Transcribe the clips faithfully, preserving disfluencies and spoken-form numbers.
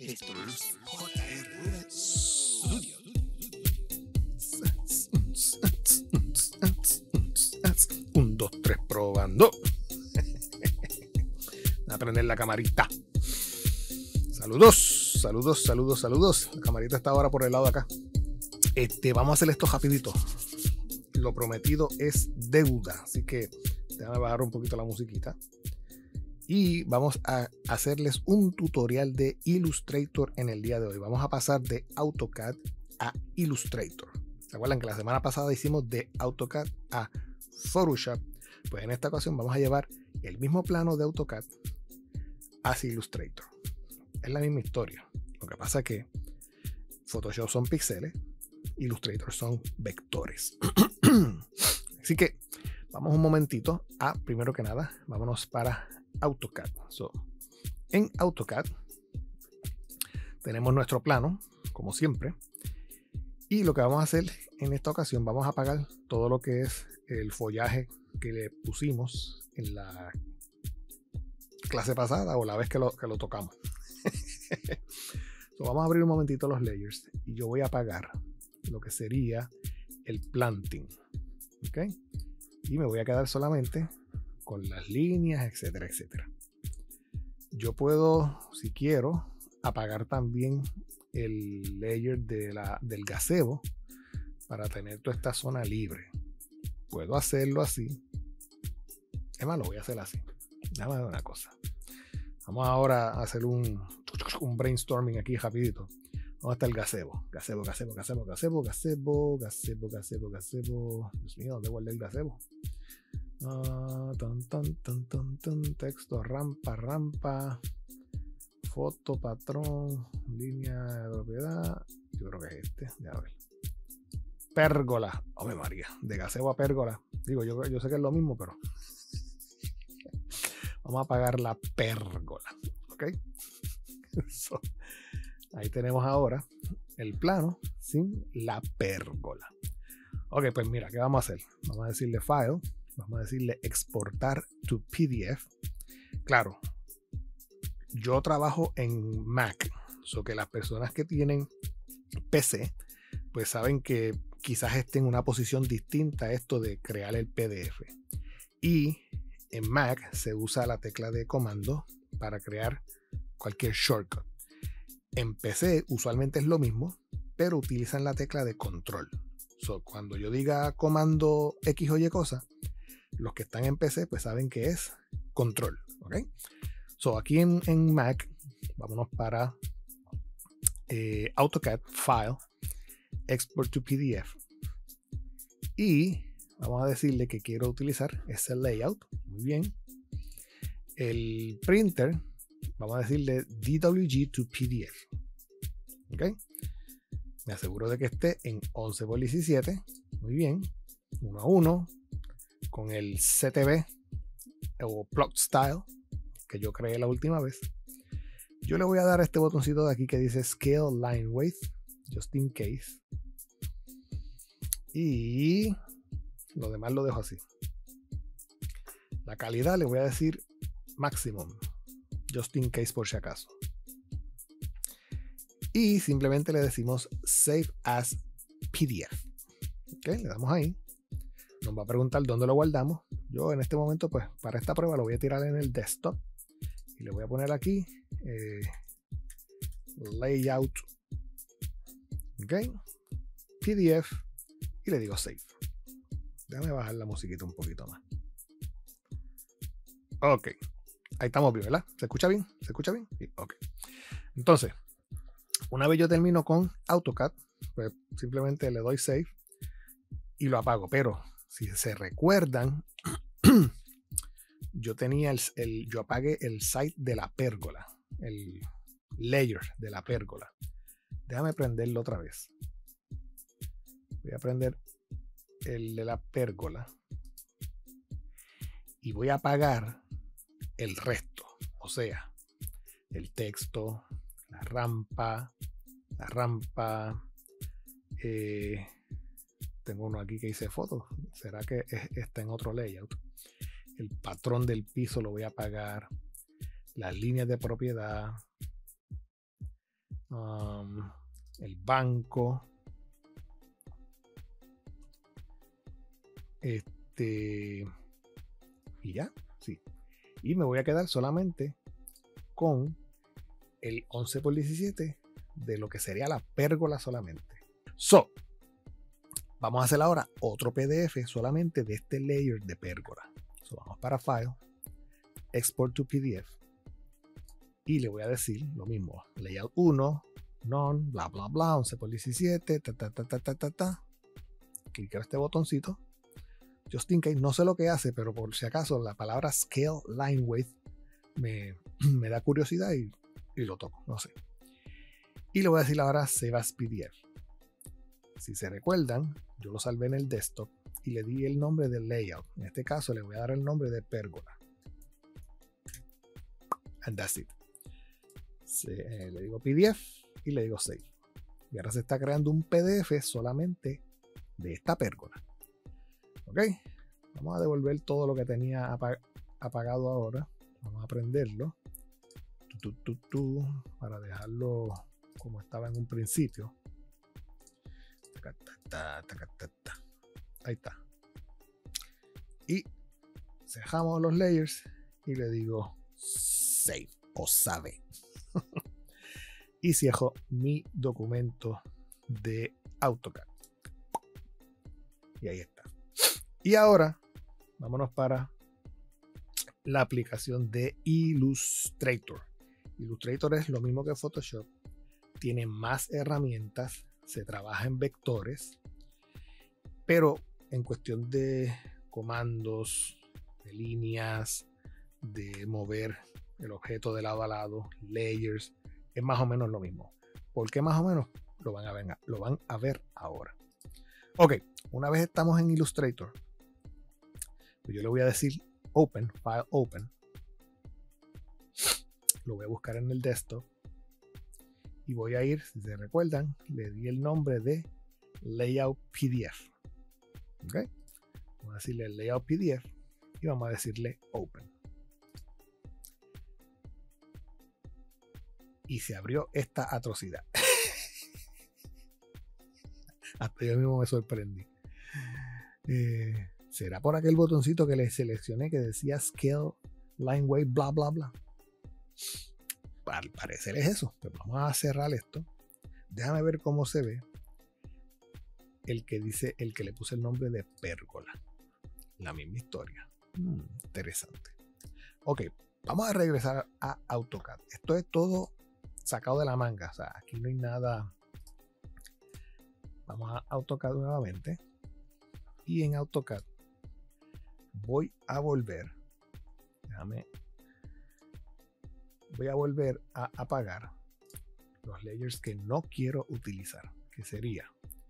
Esto es J R Studio. Un, dos, tres, probando. A prender la camarita. Saludos, saludos, saludos, saludos. La camarita está ahora por el lado de acá. Este, vamos a hacer esto rapidito. Lo prometido es deuda. Así que déjame bajar un poquito la musiquita. Y vamos a hacerles un tutorial de Illustrator en el día de hoy. Vamos a pasar de AutoCAD a Illustrator. ¿Se acuerdan que la semana pasada hicimos de AutoCAD a Photoshop? Pues en esta ocasión vamos a llevar el mismo plano de AutoCAD hacia Illustrator. Es la misma historia. Lo que pasa es que Photoshop son píxeles, Illustrator son vectores. Así que vamos un momentito a, primero que nada, vámonos para AutoCAD. So, en AutoCAD tenemos nuestro plano, como siempre, y lo que vamos a hacer en esta ocasión, vamos a apagar todo lo que es el follaje que le pusimos en la clase pasada o la vez que lo, que lo tocamos. So, vamos a abrir un momentito los layers y yo voy a apagar lo que sería el planting, ¿ok? Y me voy a quedar solamente con las líneas, etcétera, etcétera. Yo puedo, si quiero, apagar también el layer de la, del gazebo para tener toda esta zona libre. Puedo hacerlo así. Es más, lo voy a hacer así. Déjame ver una cosa. Vamos ahora a hacer un, un brainstorming aquí rapidito. ¿Dónde está el gazebo? Gazebo, gazebo, gazebo, gazebo, gazebo, gazebo, gazebo, gazebo. Dios mío, ¿dónde guardé el gazebo? Uh, tan, tan, tan, tan, tan, texto, rampa, rampa, foto, patrón, línea de propiedad. Yo creo que es este. Ya ver. Pérgola. Hombre María, de gazebo a pérgola. Digo, yo, yo sé que es lo mismo, pero vamos a apagar la pérgola. ¿Ok? So, ahí tenemos ahora el plano sin la pérgola. Ok, pues mira, ¿qué vamos a hacer? Vamos a decirle File. Vamos a decirle exportar to P D F. Claro, yo trabajo en Mac, so que las personas que tienen P C, pues saben que quizás esté en una posición distinta a esto de crear el P D F. Y en Mac se usa la tecla de comando para crear cualquier shortcut. En P C usualmente es lo mismo, pero utilizan la tecla de control. So, cuando yo diga comando X o Y cosa, los que están en P C pues saben que es control, ¿ok? So, aquí en, en Mac, vámonos para eh, AutoCAD, File, Export to P D F. Y vamos a decirle que quiero utilizar ese layout. Muy bien. El printer, vamos a decirle D W G to P D F. ¿Ok? Me aseguro de que esté en once por diecisiete. Muy bien. uno a uno. Con el C T B o Plot Style que yo creé la última vez. Yo le voy a dar a este botoncito de aquí que dice Scale Line Weight, just in case. Y lo demás lo dejo así. La calidad le voy a decir Maximum, just in case por si acaso. Y simplemente le decimos Save as P D F. Ok, le damos ahí. Nos va a preguntar dónde lo guardamos. Yo en este momento, pues para esta prueba lo voy a tirar en el desktop. Y le voy a poner aquí eh, Layout. Ok. P D F. Y le digo Save. Déjame bajar la musiquita un poquito más. Ok. Ahí estamos bien, ¿verdad? ¿Se escucha bien? ¿Se escucha bien? Sí. Ok. Entonces, una vez yo termino con AutoCAD, pues simplemente le doy Save y lo apago. Pero si se recuerdan, yo tenía el, el yo apagué el site de la pérgola, el layer de la pérgola. Déjame prenderlo otra vez. Voy a prender el de la pérgola y voy a apagar el resto, o sea, el texto, la rampa, la rampa. Eh, tengo uno aquí que dice fotos. ¿Será que es, está en otro layout? El patrón del piso lo voy a apagar. Las líneas de propiedad. um, el banco, este, y ya, sí. Y me voy a quedar solamente con el once por diecisiete de lo que sería la pérgola solamente. So, vamos a hacer ahora otro P D F solamente de este layer de pérgola. So, vamos para File, Export to P D F. Y le voy a decir lo mismo. Layout uno, None, bla, bla, bla, once por diecisiete, ta, ta, ta, ta, ta, ta, ta. Clico en este botoncito. Just in case, no sé lo que hace, pero por si acaso la palabra Scale Line Weight me, me da curiosidad y, y lo toco, no sé. Y le voy a decir ahora Save as P D F. Si se recuerdan, yo lo salvé en el desktop y le di el nombre de layout. En este caso le voy a dar el nombre de pérgola. And that's it. Se, eh, le digo P D F y le digo Save. Y ahora se está creando un P D F solamente de esta pérgola. Ok. Vamos a devolver todo lo que tenía apag apagado ahora. Vamos a prenderlo. Tu, tu, tu, tu, para dejarlo como estaba en un principio. Ahí está. Y cerramos los layers y le digo Save o Save. Y cierro mi documento de AutoCAD. Y ahí está. Y ahora vámonos para la aplicación de Illustrator. Illustrator es lo mismo que Photoshop. Tiene más herramientas. Se trabaja en vectores. Pero en cuestión de comandos, de líneas, de mover el objeto de lado a lado, layers, es más o menos lo mismo. ¿Por qué más o menos? Lo van a ver, lo van a ver ahora. Ok, una vez estamos en Illustrator, pues yo le voy a decir Open, File Open. Lo voy a buscar en el desktop. Y voy a ir, si se recuerdan, le di el nombre de Layout P D F. Ok, vamos a decirle Layout P D F y vamos a decirle Open. Y se abrió esta atrocidad. Hasta yo mismo me sorprendí. Eh, ¿Será por aquel botoncito que le seleccioné que decía Scale, Line Weight, bla, bla, bla? Al parecer es eso. Pero vamos a cerrar esto. Déjame ver cómo se ve el que dice, el que le puse el nombre de pérgola. La misma historia. Hmm, interesante. Ok, vamos a regresar a AutoCAD. Esto es todo sacado de la manga. O sea, aquí no hay nada. Vamos a AutoCAD nuevamente. Y en AutoCAD voy a volver. Déjame. Voy a volver a apagar los layers que no quiero utilizar. Que sería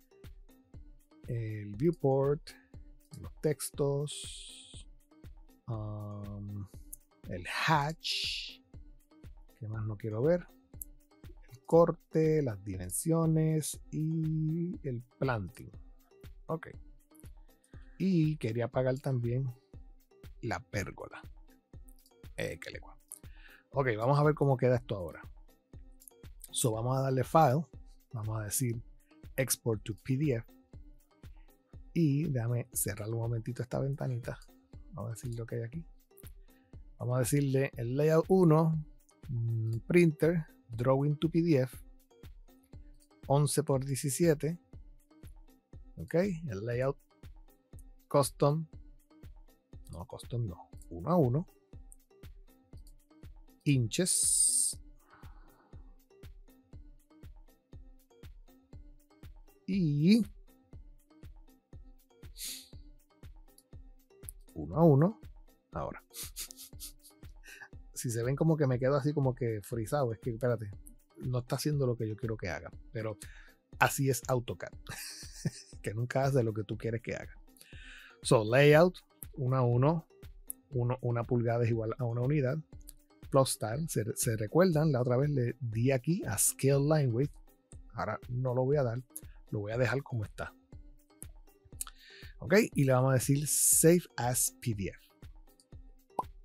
el viewport, los textos, um, el hatch. ¿Qué más no quiero ver? Corte, las dimensiones y el planting. Ok. Y quería apagar también la pérgola. Eh, que le guay. Ok, vamos a ver cómo queda esto ahora. So, vamos a darle File. Vamos a decir Export to P D F. Y déjame cerrar un momentito esta ventanita. Vamos a decir lo que hay aquí. Vamos a decirle el Layout uno, Printer, Drawing to P D F, once por diecisiete. Ok, el layout custom, no custom, no, uno a uno, inches y uno a uno. Ahora, si se ven como que me quedo así como que frisado, es que espérate, no está haciendo lo que yo quiero que haga, pero así es AutoCAD, que nunca hace lo que tú quieres que haga. So, layout, uno a uno, uno, una pulgada es igual a una unidad, plus style, se, se recuerdan, la otra vez le di aquí a Scale Line Weight, ahora no lo voy a dar, lo voy a dejar como está. Ok, y le vamos a decir Save as P D F.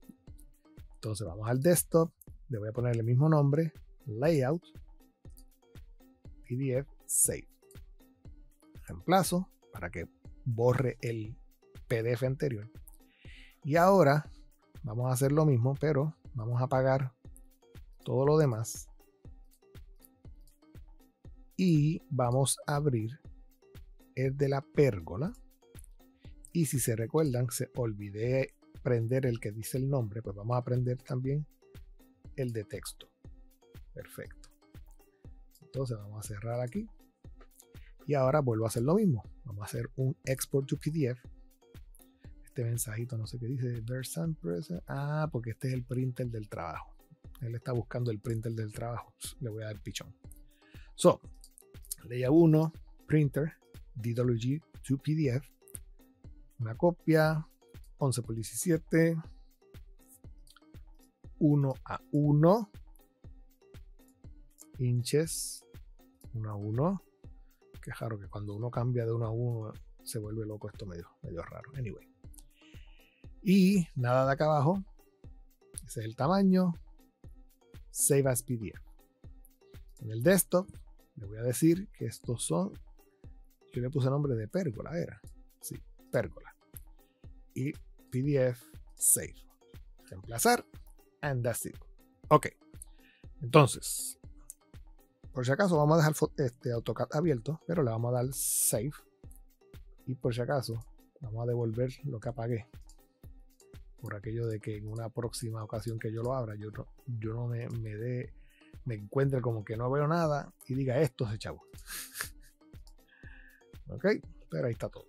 Entonces vamos al desktop, le voy a poner el mismo nombre, Layout, P D F Save. Reemplazo para que borre el P D F anterior. Y ahora vamos a hacer lo mismo, pero vamos a apagar todo lo demás. Y vamos a abrir el de la pérgola. Y si se recuerdan, se olvidé prender el que dice el nombre, pues vamos a prender también el de texto. Perfecto. Entonces vamos a cerrar aquí. Y ahora vuelvo a hacer lo mismo. Vamos a hacer un export to P D F. Este mensajito no sé qué dice. Version present. Ah, porque este es el printer del trabajo. Él está buscando el printer del trabajo. Le voy a dar pichón. So, layout uno, printer, D W G to P D F. Una copia, once por diecisiete, uno a uno, inches, uno a uno. Qué raro que cuando uno cambia de uno a uno se vuelve loco esto medio, medio raro. Anyway. Y nada de acá abajo. Ese es el tamaño. Save as P D F. En el desktop le voy a decir que estos son, yo le puse el nombre de pérgola, era. Sí, pérgola. Y P D F Save. Reemplazar. And that's it. Ok. Entonces, por si acaso vamos a dejar este AutoCAD abierto, pero le vamos a dar Save. Y por si acaso vamos a devolver lo que apagué. Por aquello de que en una próxima ocasión que yo lo abra, yo no, yo no me, me dé, me encuentre como que no veo nada y diga esto se chavo. Ok, pero ahí está todo.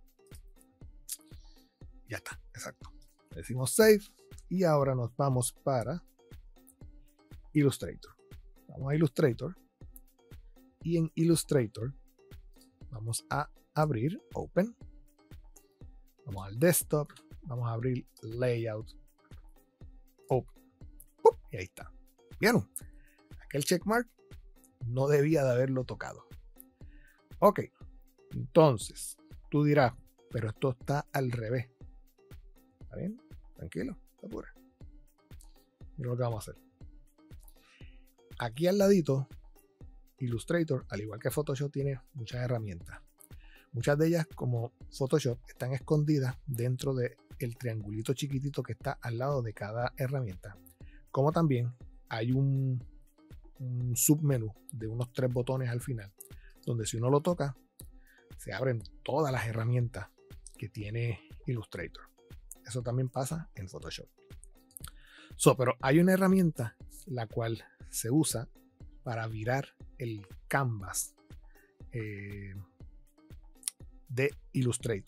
Ya está, exacto. Le decimos Save y ahora nos vamos para Illustrator. Vamos a Illustrator. Y en Illustrator vamos a abrir Open. Vamos al Desktop. Vamos a abrir Layout. Open. ¡Pum! Y ahí está. ¿Vieron? Aquel checkmark no debía de haberlo tocado. Ok. Entonces, tú dirás, pero esto está al revés. ¿Está bien? Tranquilo. Está pura. Mira lo que vamos a hacer. Aquí al ladito, Illustrator, al igual que Photoshop, tiene muchas herramientas. Muchas de ellas, como Photoshop, están escondidas dentro del triangulito chiquitito que está al lado de cada herramienta. Como también hay un, un submenú de unos tres botones al final, donde si uno lo toca, se abren todas las herramientas que tiene Illustrator. Eso también pasa en Photoshop. So, pero hay una herramienta la cual se usa para virar el canvas eh, de Illustrator,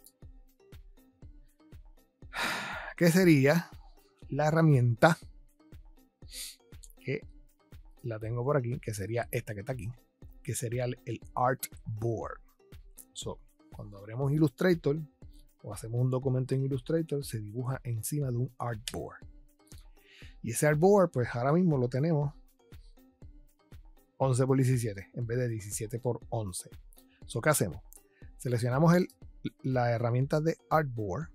que sería la herramienta que la tengo por aquí, que sería esta que está aquí, que sería el, el Artboard. So, cuando abrimos Illustrator o hacemos un documento en Illustrator, se dibuja encima de un Artboard. Y ese Artboard, pues ahora mismo lo tenemos once por diecisiete en vez de diecisiete por once. So, ¿qué hacemos? Seleccionamos el, la herramienta de Artboard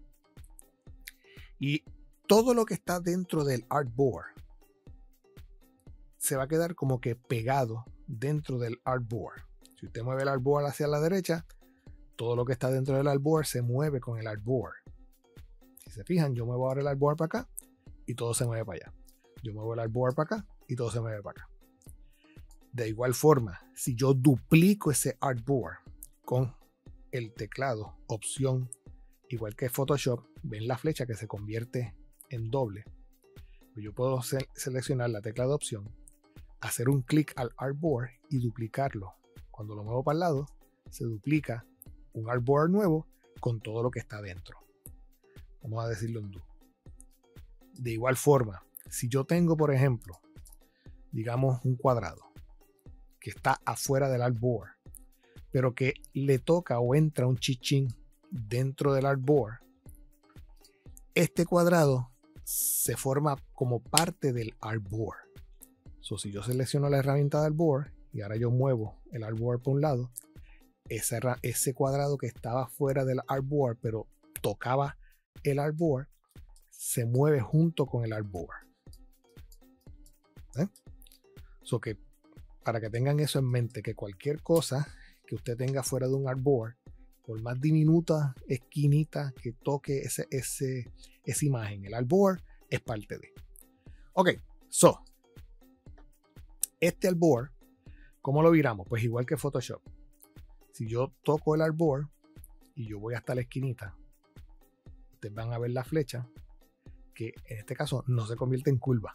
y todo lo que está dentro del Artboard se va a quedar como que pegado dentro del Artboard. Si usted mueve el Artboard hacia la derecha, todo lo que está dentro del Artboard se mueve con el Artboard. Si se fijan, yo muevo ahora el Artboard para acá y todo se mueve para allá. Yo muevo el Artboard para acá y todo se mueve para acá. De igual forma, si yo duplico ese Artboard con el teclado opción, igual que Photoshop, ven la flecha que se convierte en doble. Yo puedo se seleccionar la tecla de opción, hacer un clic al Artboard y duplicarlo. Cuando lo muevo para el lado, se duplica un Artboard nuevo con todo lo que está dentro. Vamos a decirlo en undo. De igual forma, si yo tengo, por ejemplo, digamos un cuadrado que está afuera del Artboard, pero que le toca o entra un chichín dentro del Artboard, este cuadrado se forma como parte del Artboard. So, si yo selecciono la herramienta de Artboard y ahora yo muevo el Artboard por un lado, ese, ese cuadrado que estaba fuera del Artboard pero tocaba el Artboard se mueve junto con el Artboard. ¿Eh? So que para que tengan eso en mente, que cualquier cosa que usted tenga fuera de un artboard, por más diminuta esquinita que toque ese, ese, esa imagen, el artboard es parte de. Ok, so, este artboard, ¿cómo lo viramos? Pues igual que Photoshop. Si yo toco el artboard y yo voy hasta la esquinita, ustedes van a ver la flecha, que en este caso no se convierte en curva.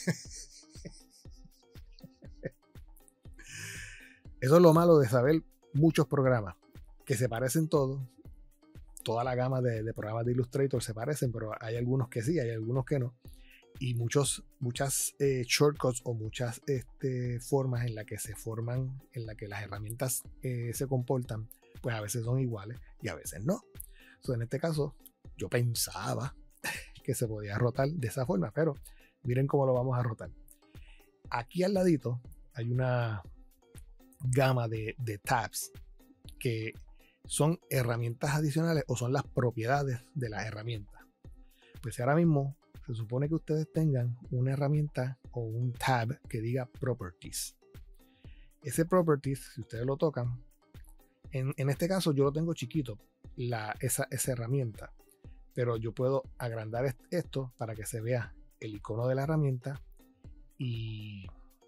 Eso es lo malo de saber muchos programas, que se parecen todos. Toda la gama de, de programas de Illustrator se parecen, pero hay algunos que sí, hay algunos que no. Y muchos, muchas eh, shortcuts o muchas este, formas en las que se forman, en las que las herramientas eh, se comportan, pues a veces son iguales y a veces no. So, en este caso, yo pensaba que se podía rotar de esa forma, pero miren cómo lo vamos a rotar. Aquí al ladito hay una gama de, de tabs que son herramientas adicionales o son las propiedades de las herramientas. Pues ahora mismo se supone que ustedes tengan una herramienta o un tab que diga Properties. Ese Properties, si ustedes lo tocan, en, en este caso yo lo tengo chiquito, la, esa, esa herramienta, pero yo puedo agrandar esto para que se vea el icono de la herramienta y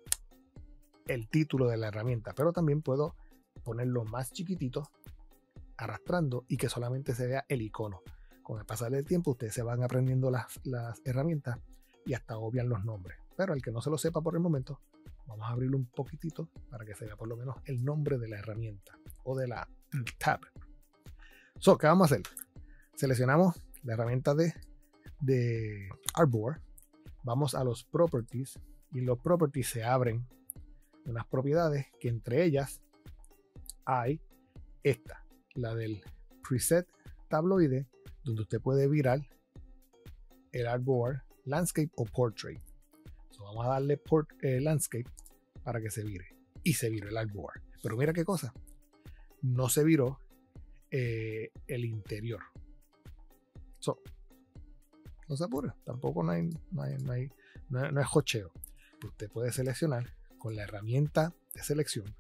el título de la herramienta, pero también puedo ponerlo más chiquitito arrastrando y que solamente se vea el icono. Con el pasar del tiempo ustedes se van aprendiendo las, las herramientas y hasta obvian los nombres, pero el que no se lo sepa por el momento, vamos a abrirlo un poquitito para que se vea por lo menos el nombre de la herramienta o de la tab. So, ¿qué vamos a hacer? Seleccionamos la herramienta de, de Artboard, vamos a los Properties y en los Properties se abren unas propiedades que entre ellas hay esta, la del preset tabloide, donde usted puede virar el artboard landscape o portrait. So, vamos a darle port, eh, landscape para que se vire y se vire el artboard. Pero mira qué cosa, no se viró eh, el interior. So, no se apure, tampoco no hay, no hay, no hay, no, no es jocheo. Usted puede seleccionar con la herramienta de selección,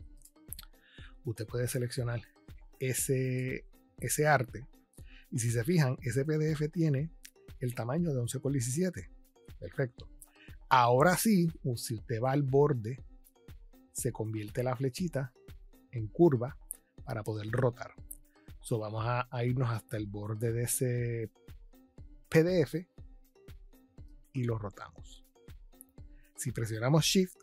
usted puede seleccionar ese, ese arte y si se fijan, ese P D F tiene el tamaño de once por diecisiete. Perfecto. Ahora sí, si usted va al borde, se convierte la flechita en curva para poder rotar. So, vamos a, a irnos hasta el borde de ese P D F y lo rotamos. Si presionamos Shift,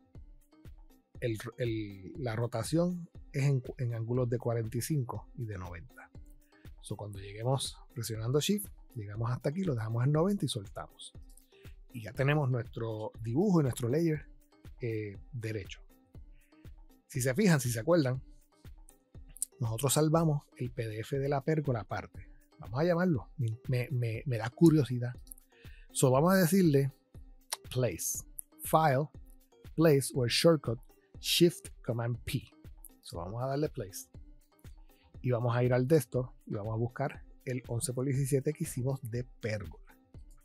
El, el, la rotación es en, en ángulos de cuarenta y cinco y de noventa. So, cuando lleguemos presionando Shift, llegamos hasta aquí, lo dejamos en noventa y soltamos. Y ya tenemos nuestro dibujo y nuestro layer eh, derecho. Si se fijan, si se acuerdan, nosotros salvamos el P D F de la pérgola aparte. Vamos a llamarlo, me, me, me da curiosidad. So, vamos a decirle Place, File, Place o el shortcut Shift Command P. So, vamos a darle Place. Y vamos a ir al desktop y vamos a buscar el once por diecisiete que hicimos de pérgola.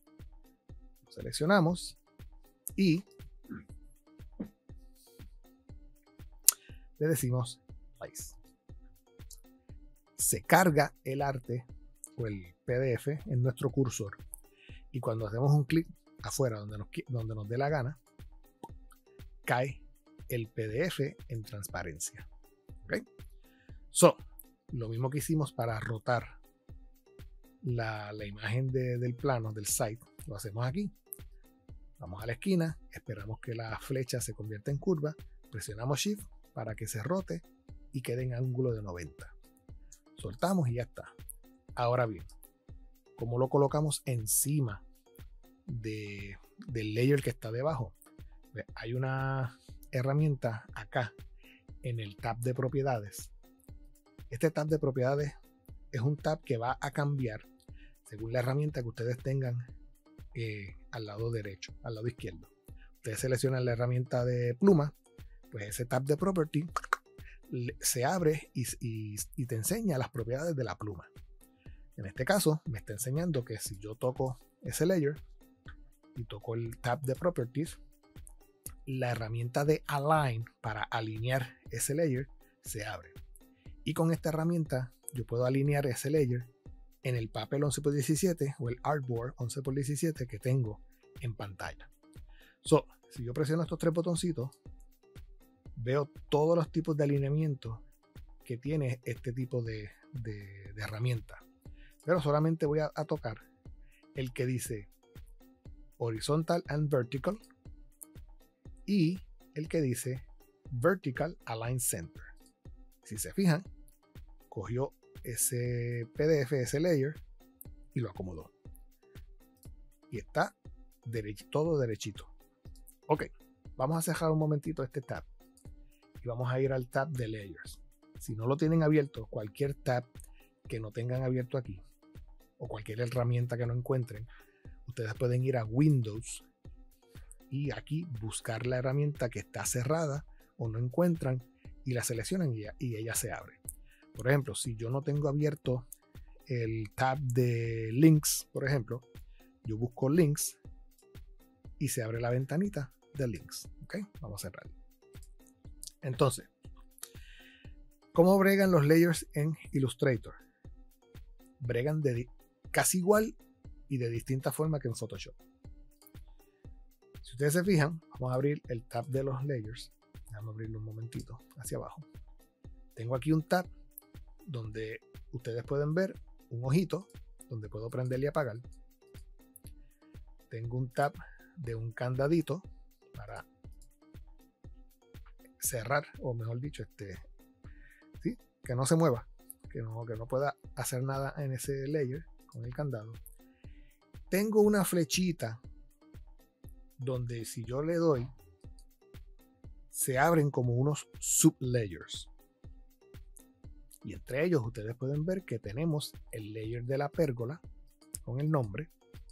Lo seleccionamos y le decimos Place. Se carga el arte o el P D F en nuestro cursor. Y cuando hacemos un clic afuera donde nos, donde nos dé la gana, cae el P D F en transparencia. ¿Okay? So, lo mismo que hicimos para rotar la, la imagen de, del plano del site, lo hacemos aquí. Vamos a la esquina, esperamos que la flecha se convierta en curva, presionamos Shift para que se rote y quede en ángulo de noventa. Soltamos y ya está. Ahora bien, ¿cómo lo colocamos encima de, del layer que está debajo? Hay una herramienta acá en el tab de propiedades. Este tab de propiedades es un tab que va a cambiar según la herramienta que ustedes tengan eh, al lado derecho, al lado izquierdo. Ustedes seleccionan la herramienta de pluma, pues ese tab de property se abre y, y, y te enseña las propiedades de la pluma. En este caso me está enseñando que si yo toco ese layer y toco el tab de properties, la herramienta de Align para alinear ese layer se abre. Y con esta herramienta yo puedo alinear ese layer en el papel once por diecisiete o el artboard once por diecisiete que tengo en pantalla. So, si yo presiono estos tres botoncitos, veo todos los tipos de alineamiento que tiene este tipo de, de, de herramienta. Pero solamente voy a, a tocar el que dice Horizontal and Vertical y el que dice Vertical Align Center. Si se fijan, cogió ese P D F, ese layer, y lo acomodó. Y está derech- todo derechito. Ok, vamos a cerrar un momentito este tab y vamos a ir al tab de Layers. Si no lo tienen abierto, cualquier tab que no tengan abierto aquí o cualquier herramienta que no encuentren, ustedes pueden ir a Windows y aquí buscar la herramienta que está cerrada o no encuentran y la seleccionan y ella, y ella se abre. Por ejemplo, si yo no tengo abierto el tab de Links, por ejemplo, yo busco Links y se abre la ventanita de Links. ¿Ok? Vamos a cerrar. Entonces, ¿cómo bregan los layers en Illustrator? Bregan de casi igual y de distinta forma que en Photoshop. Si ustedes se fijan, vamos a abrir el tab de los layers. Vamos a abrirlo un momentito hacia abajo. Tengo aquí un tab donde ustedes pueden ver un ojito donde puedo prender y apagar. Tengo un tab de un candadito para cerrar, o mejor dicho, este, ¿sí? Que no se mueva, que no, que no pueda hacer nada en ese layer con el candado. Tengo una flechita donde si yo le doy se abren como unos sublayers. Y entre ellos ustedes pueden ver que tenemos el layer de la pérgola con el nombre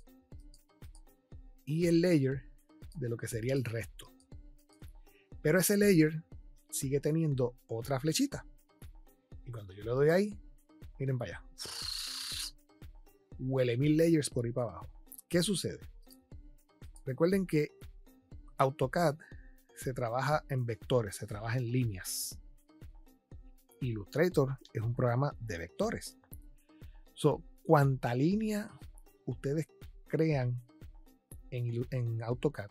y el layer de lo que sería el resto. Pero ese layer sigue teniendo otra flechita. Y cuando yo le doy ahí, miren para allá. Huele mil layers por ahí para abajo. ¿Qué sucede? Recuerden que AutoCAD se trabaja en vectores, se trabaja en líneas. Illustrator es un programa de vectores. So, cuanta línea ustedes crean en, en AutoCAD,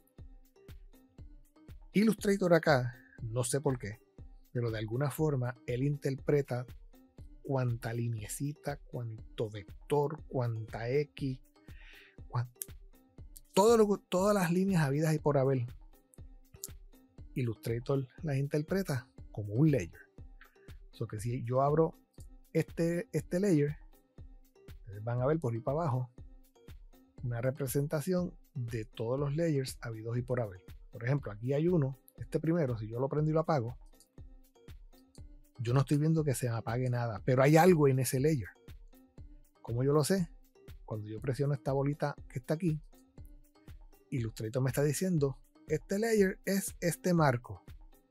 Illustrator acá, no sé por qué, pero de alguna forma él interpreta cuánta linecita, cuánto vector, cuánta X, cuánto, todo lo, todas las líneas habidas y por haber. Illustrator las interpreta como un layer. So que si yo abro este, este layer, ustedes van a ver por ahí para abajo una representación de todos los layers habidos y por haber. Por ejemplo, aquí hay uno, este primero, si yo lo prendo y lo apago, yo no estoy viendo que se me apague nada, pero hay algo en ese layer. ¿Cómo yo lo sé? Cuando yo presiono esta bolita que está aquí, Illustrator me está diciendo, este layer es este marco.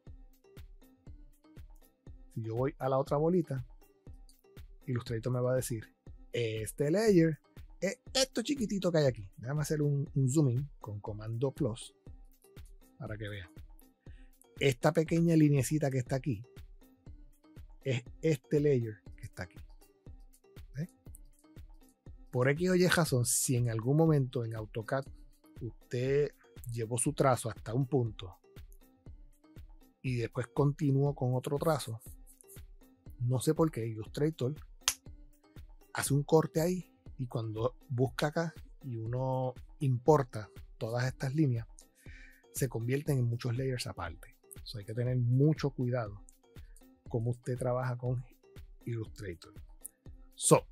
Si yo voy a la otra bolita, Illustrator me va a decir, este layer es esto chiquitito que hay aquí. Déjame hacer un, un zoom in con comando plus para que vean. Esta pequeña linecita que está aquí es este layer que está aquí. ¿Ves? Por X o Y razón, si en algún momento en AutoCAD usted llevó su trazo hasta un punto y después continuó con otro trazo, no sé por qué Illustrator hace un corte ahí y cuando busca acá y uno importa todas estas líneas, se convierten en muchos layers aparte. So, hay que tener mucho cuidado como usted trabaja con Illustrator. So,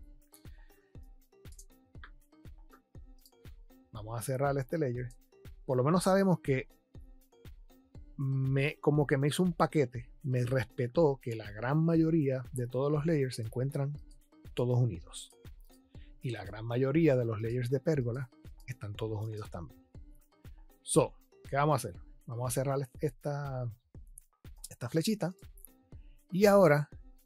vamos a cerrar este layer. Por lo menos sabemos que me, como que me hizo un paquete, me respetó que la gran mayoría de todos los layers se encuentran todos unidos. Y la gran mayoría de los layers de pérgola están todos unidos también. So, ¿qué vamos a hacer? Vamos a cerrar esta, esta flechita. Y ahora,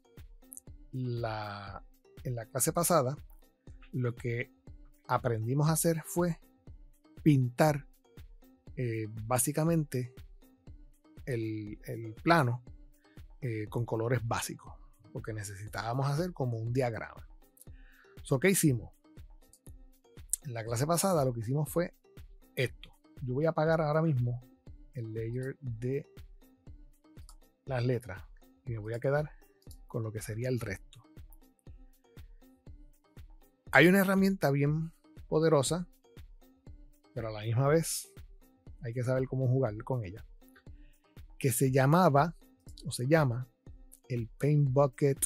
la, en la clase pasada, lo que aprendimos a hacer fue pintar eh, básicamente el, el plano eh, con colores básicos, porque necesitábamos hacer como un diagrama. So, ¿qué hicimos? En la clase pasada lo que hicimos fue esto. Yo voy a apagar ahora mismo el layer de las letras y me voy a quedar con lo que sería el resto. Hay una herramienta bien poderosa, pero a la misma vez hay que saber cómo jugar con ella, que se llamaba o se llama el Paint Bucket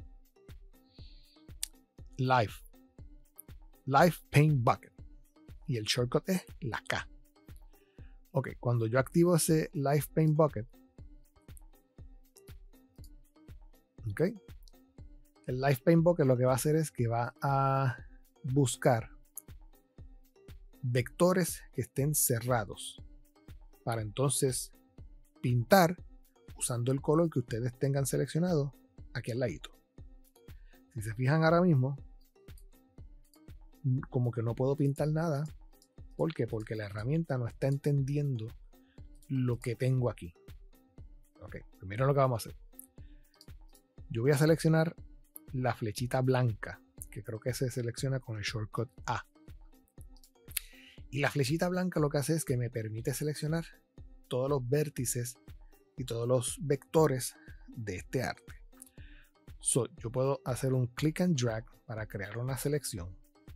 Live Live Paint Bucket, y el shortcut es la K. Ok, cuando yo activo ese Live Paint Bucket, ok, el Live Paint Bucket lo que va a hacer es que va a buscar vectores que estén cerrados para entonces pintar usando el color que ustedes tengan seleccionado aquí al ladito. Si se fijan ahora mismo, como que no puedo pintar nada. ¿Por qué? Porque la herramienta no está entendiendo lo que tengo aquí. Ok, primero lo que vamos a hacer. Yo voy a seleccionar la flechita blanca, que creo que se selecciona con el shortcut A. Y la flechita blanca lo que hace es que me permite seleccionar todos los vértices y todos los vectores de este arte. So, yo puedo hacer un click and drag para crear una selección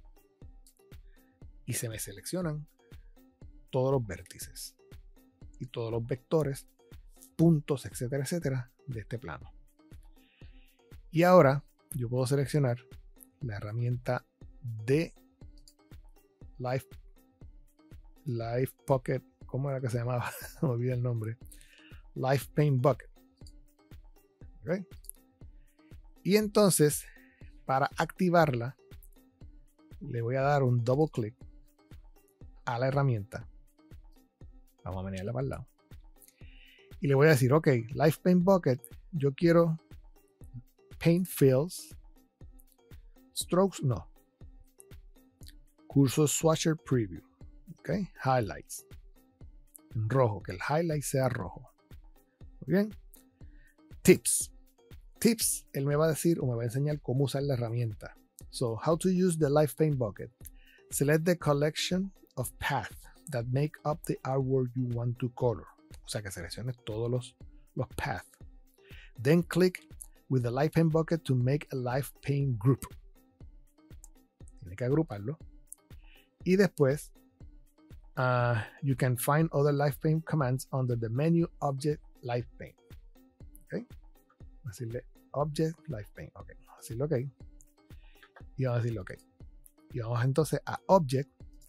y se me seleccionan todos los vértices y todos los vectores, puntos, etcétera, etcétera, de este plano. Y ahora yo puedo seleccionar la herramienta de Live, Live Pocket, ¿cómo era que se llamaba? Me olvidé el nombre. Live Paint Bucket. ¿Okay? Y entonces, para activarla, le voy a dar un double click a la herramienta. Vamos a venirla para el lado. Y le voy a decir, ok, Live Paint Bucket, yo quiero Paint Fills, Strokes, no. Cursor Swatcher Preview. Ok, Highlights. En rojo, que el highlight sea rojo. Muy bien. Tips. Tips, él me va a decir o me va a enseñar cómo usar la herramienta. So, how to use the Live Paint Bucket. Select the collection of paths that make up the artwork you want to color. O sea, que selecciones todos los, los paths. Then click with the Live Paint Bucket to make a Live Paint group. Tiene que agruparlo. Y después, uh, you can find other Live Paint commands under the menu Object Live Paint. Ok. Decirle Object Live Paint. Ok. Decirle OK. Y vamos a decirle OK. Y vamos entonces a Object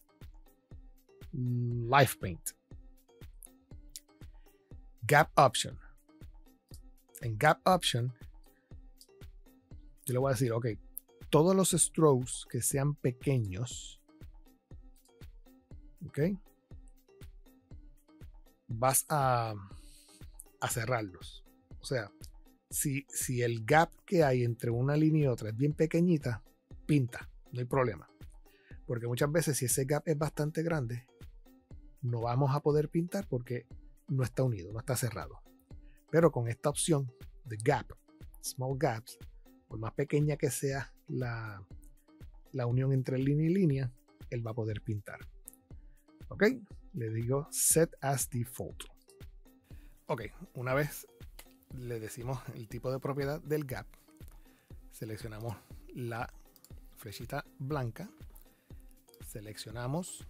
Live Paint. Gap Option. En Gap Option, yo le voy a decir, ok, todos los strokes que sean pequeños, ok, vas a, a cerrarlos. O sea, si, si el gap que hay entre una línea y otra es bien pequeñita, pinta, no hay problema. Porque muchas veces si ese gap es bastante grande, no vamos a poder pintar porque no está unido, no está cerrado. Pero con esta opción de gap, small gaps, por más pequeña que sea la, la unión entre línea y línea, él va a poder pintar. Ok, le digo set as default. Ok, una vez le decimos el tipo de propiedad del gap, seleccionamos la flechita blanca, seleccionamos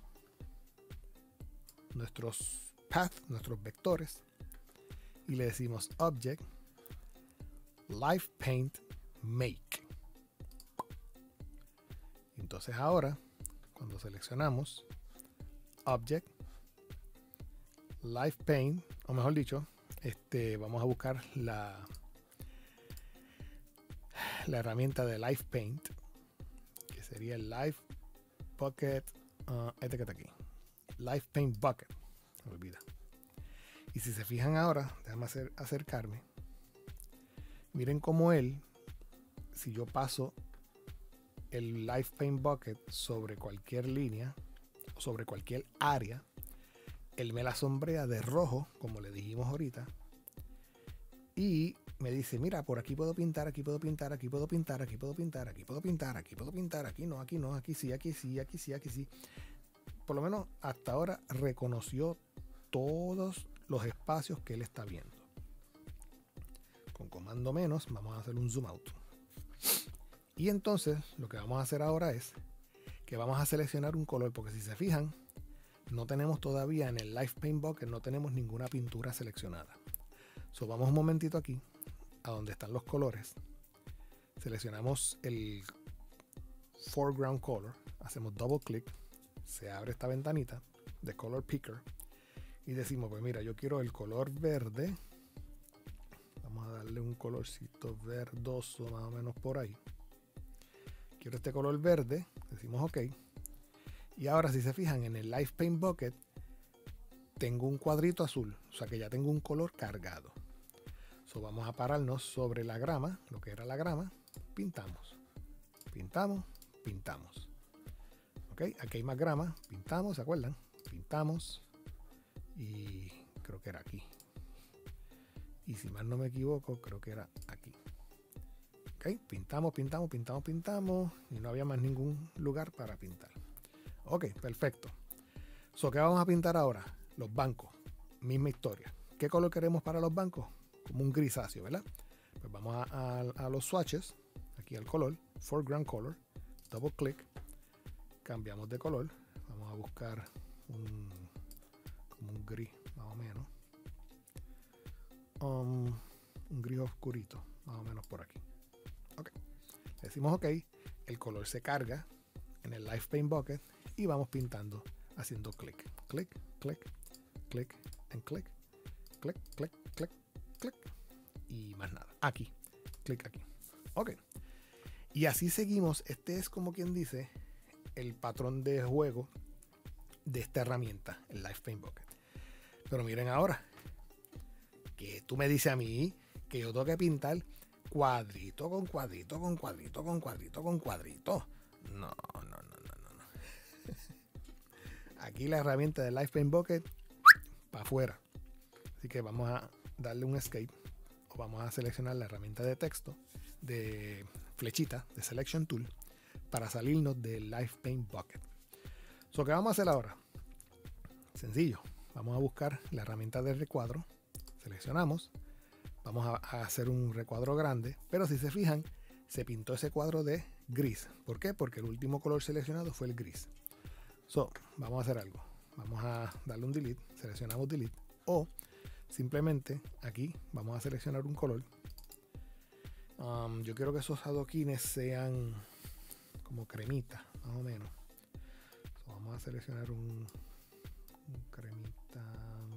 nuestros paths, nuestros vectores, y le decimos Object Live Paint Make. Entonces ahora, cuando seleccionamos Object Live Paint, o mejor dicho, este, vamos a buscar la, la herramienta de Live Paint, que sería el Live Bucket, uh, este que está aquí, Live Paint Bucket, me olvida. Y si se fijan ahora, déjame hacer, acercarme. Miren cómo él, si yo paso el Live Paint Bucket sobre cualquier línea, sobre cualquier área, él me la sombrea de rojo, como le dijimos ahorita, y me dice, mira, por aquí puedo pintar, aquí puedo pintar, aquí puedo pintar, aquí puedo pintar, aquí puedo pintar, aquí puedo pintar, aquí no, aquí no, aquí sí, aquí sí, aquí sí, aquí sí. Por lo menos hasta ahora reconoció todos los espacios que él está viendo. Con comando menos vamos a hacer un zoom out. Y entonces lo que vamos a hacer ahora es que vamos a seleccionar un color, porque si se fijan, no tenemos todavía en el Live Paint Bucket, no tenemos ninguna pintura seleccionada. So, vamos un momentito aquí a donde están los colores, seleccionamos el foreground color, hacemos double click, se abre esta ventanita de color picker y decimos, pues mira, yo quiero el color verde, vamos a darle un colorcito verdoso más o menos por ahí, quiero este color verde, decimos ok, y ahora si se fijan en el Live Paint Bucket tengo un cuadrito azul, o sea que ya tengo un color cargado. So, vamos a pararnos sobre la grama, lo que era la grama, pintamos, pintamos, pintamos. Ok, aquí hay más grama, pintamos, ¿se acuerdan? Pintamos y creo que era aquí. Y si mal no me equivoco, creo que era aquí. Ok, pintamos, pintamos, pintamos, pintamos y no había más ningún lugar para pintar. Ok, perfecto. So, ¿qué vamos a pintar ahora? Los bancos, misma historia. ¿Qué color queremos para los bancos? Como un grisáceo, ¿verdad? Pues vamos a, a, a los swatches, aquí al color, foreground color, double click, cambiamos de color, vamos a buscar un, como un gris, más o menos, um, un gris oscurito, más o menos por aquí. Ok, le decimos ok, el color se carga en el Live Paint Bucket y vamos pintando haciendo clic, clic, clic, clic, and clic, clic, clic, clic, clic y más nada, aquí, clic aquí. Ok, y así seguimos. Este es, como quien dice, el patrón de juego de esta herramienta, el Live Paint Bucket. Pero miren ahora, que tú me dices a mí que yo tengo que pintar cuadrito con cuadrito con cuadrito con cuadrito con cuadrito. No, no, no, no, no, no. Aquí la herramienta del Live Paint Bucket para afuera. Así que vamos a darle un escape o vamos a seleccionar la herramienta de texto de flechita de Selection Tool para salirnos del Live Paint Bucket. So, ¿qué vamos a hacer ahora? Sencillo, vamos a buscar la herramienta de recuadro, seleccionamos, vamos a, a hacer un recuadro grande, pero si se fijan, se pintó ese cuadro de gris. ¿Por qué? Porque el último color seleccionado fue el gris. So, vamos a hacer algo. Vamos a darle un delete, seleccionamos delete, o simplemente aquí vamos a seleccionar un color. Um, yo quiero que esos adoquines sean como cremita, más o menos. So, vamos a seleccionar un, un cremita,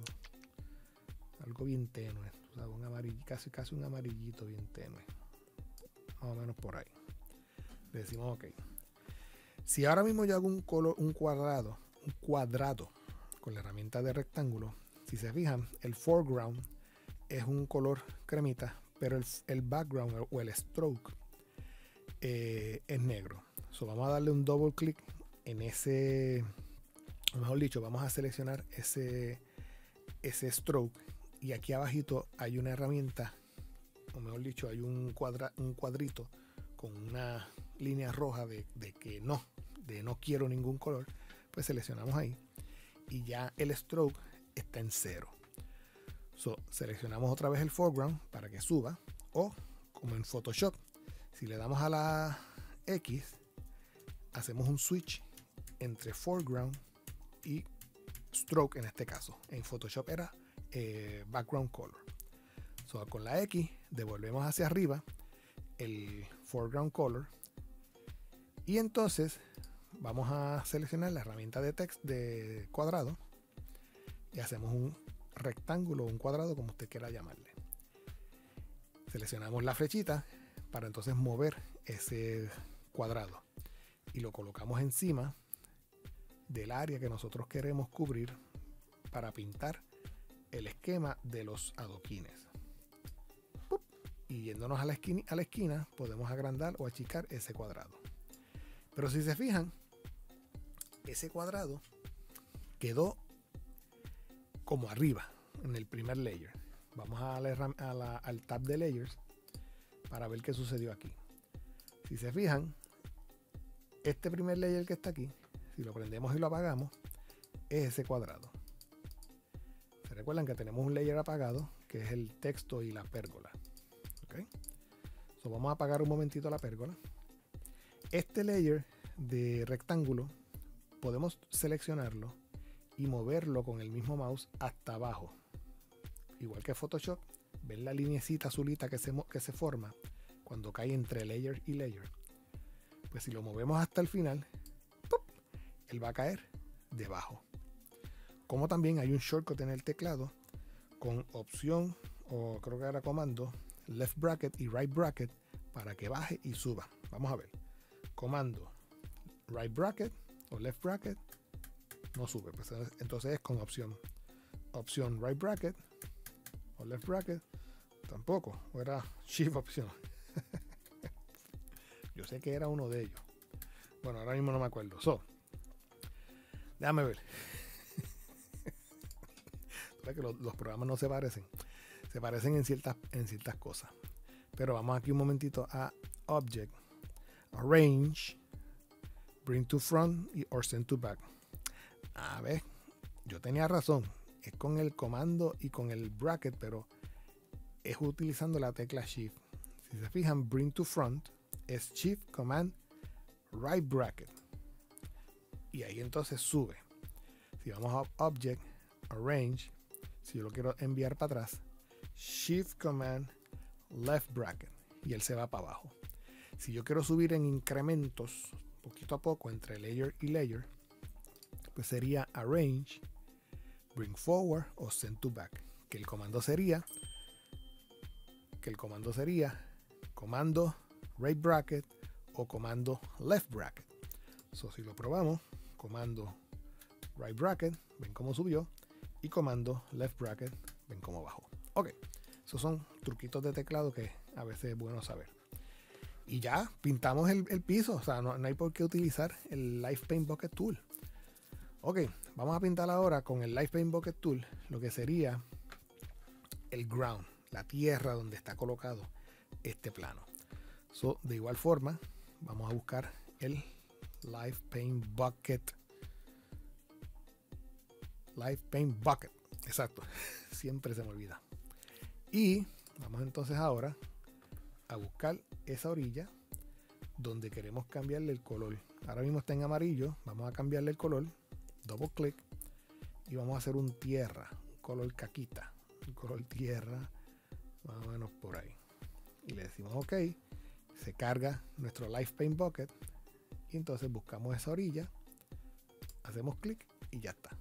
algo bien tenue, o sea, un amarillo, casi, casi un amarillito bien tenue, más o menos por ahí. Le decimos ok. Si ahora mismo yo hago un color, un cuadrado, un cuadrado con la herramienta de rectángulo, si se fijan, el foreground es un color cremita, pero el, el background o el stroke eh, es negro. So, vamos a darle un double click en ese, o mejor dicho, vamos a seleccionar ese, ese stroke, y aquí abajito hay una herramienta, o mejor dicho, hay un, cuadra, un cuadrito con una línea roja de, de que no, de no quiero ningún color. Pues seleccionamos ahí y ya el stroke está en cero. So, seleccionamos otra vez el foreground para que suba, o como en Photoshop, si le damos a la X, hacemos un switch entre foreground y stroke. En este caso, en Photoshop era eh, background color. So, con la X devolvemos hacia arriba el foreground color y entonces vamos a seleccionar la herramienta de text de cuadrado y hacemos un rectángulo o un cuadrado, como usted quiera llamarle. Seleccionamos la flechita para entonces mover ese cuadrado y lo colocamos encima del área que nosotros queremos cubrir para pintar el esquema de los adoquines. ¡Pup! Y yéndonos a la, esquina, a la esquina podemos agrandar o achicar ese cuadrado. Pero si se fijan, ese cuadrado quedó como arriba, en el primer layer. Vamos a la, a la, al tab de layers para ver qué sucedió aquí. Si se fijan, este primer layer que está aquí, si lo prendemos y lo apagamos, es ese cuadrado. Se recuerdan que tenemos un layer apagado, que es el texto y la pérgola. ¿Okay? So, vamos a apagar un momentito la pérgola. Este layer de rectángulo, podemos seleccionarlo y moverlo con el mismo mouse hasta abajo. Igual que Photoshop, ven la linecita azulita que se, que se forma cuando cae entre layer y layer. Pues si lo movemos hasta el final, ¡pum!, él va a caer debajo. Como también hay un shortcut en el teclado con opción, o creo que era comando, left bracket y right bracket para que baje y suba. Vamos a ver. Comando right bracket o left bracket no sube. Pues entonces es con opción. Opción right bracket o left bracket tampoco. O era shift opción. Yo sé que era uno de ellos. Bueno, ahora mismo no me acuerdo. So, déjame ver. Que los, los programas no se parecen. Se parecen en ciertas, en ciertas cosas. Pero vamos aquí un momentito a Object, Arrange, Bring to Front y or Send to Back. A ver, yo tenía razón. Es con el comando y con el bracket, pero es utilizando la tecla Shift. Si se fijan, Bring to Front es Shift, Command, Right Bracket. Y ahí entonces sube. Si vamos a Object, Arrange, si yo lo quiero enviar para atrás, Shift Command Left Bracket y él se va para abajo. Si yo quiero subir en incrementos poquito a poco entre layer y layer, pues sería Arrange, Bring Forward o Send to Back. Que el comando sería que el comando sería comando Right Bracket o comando Left Bracket. So, si lo probamos, comando Right Bracket, ven cómo subió. Y comando left bracket, ven cómo bajó. Ok, esos son truquitos de teclado que a veces es bueno saber. Y ya pintamos el, el piso, o sea, no, no hay por qué utilizar el Live Paint Bucket Tool. Ok, vamos a pintar ahora con el Live Paint Bucket Tool lo que sería el ground, la tierra donde está colocado este plano. So, de igual forma, vamos a buscar el Live Paint Bucket Live Paint Bucket, exacto, siempre se me olvida. Y vamos entonces ahora a buscar esa orilla donde queremos cambiarle el color. Ahora mismo está en amarillo, vamos a cambiarle el color, double click y vamos a hacer un tierra, un color caquita, un color tierra, más o menos por ahí. Y le decimos OK, se carga nuestro Live Paint Bucket y entonces buscamos esa orilla, hacemos clic y ya está.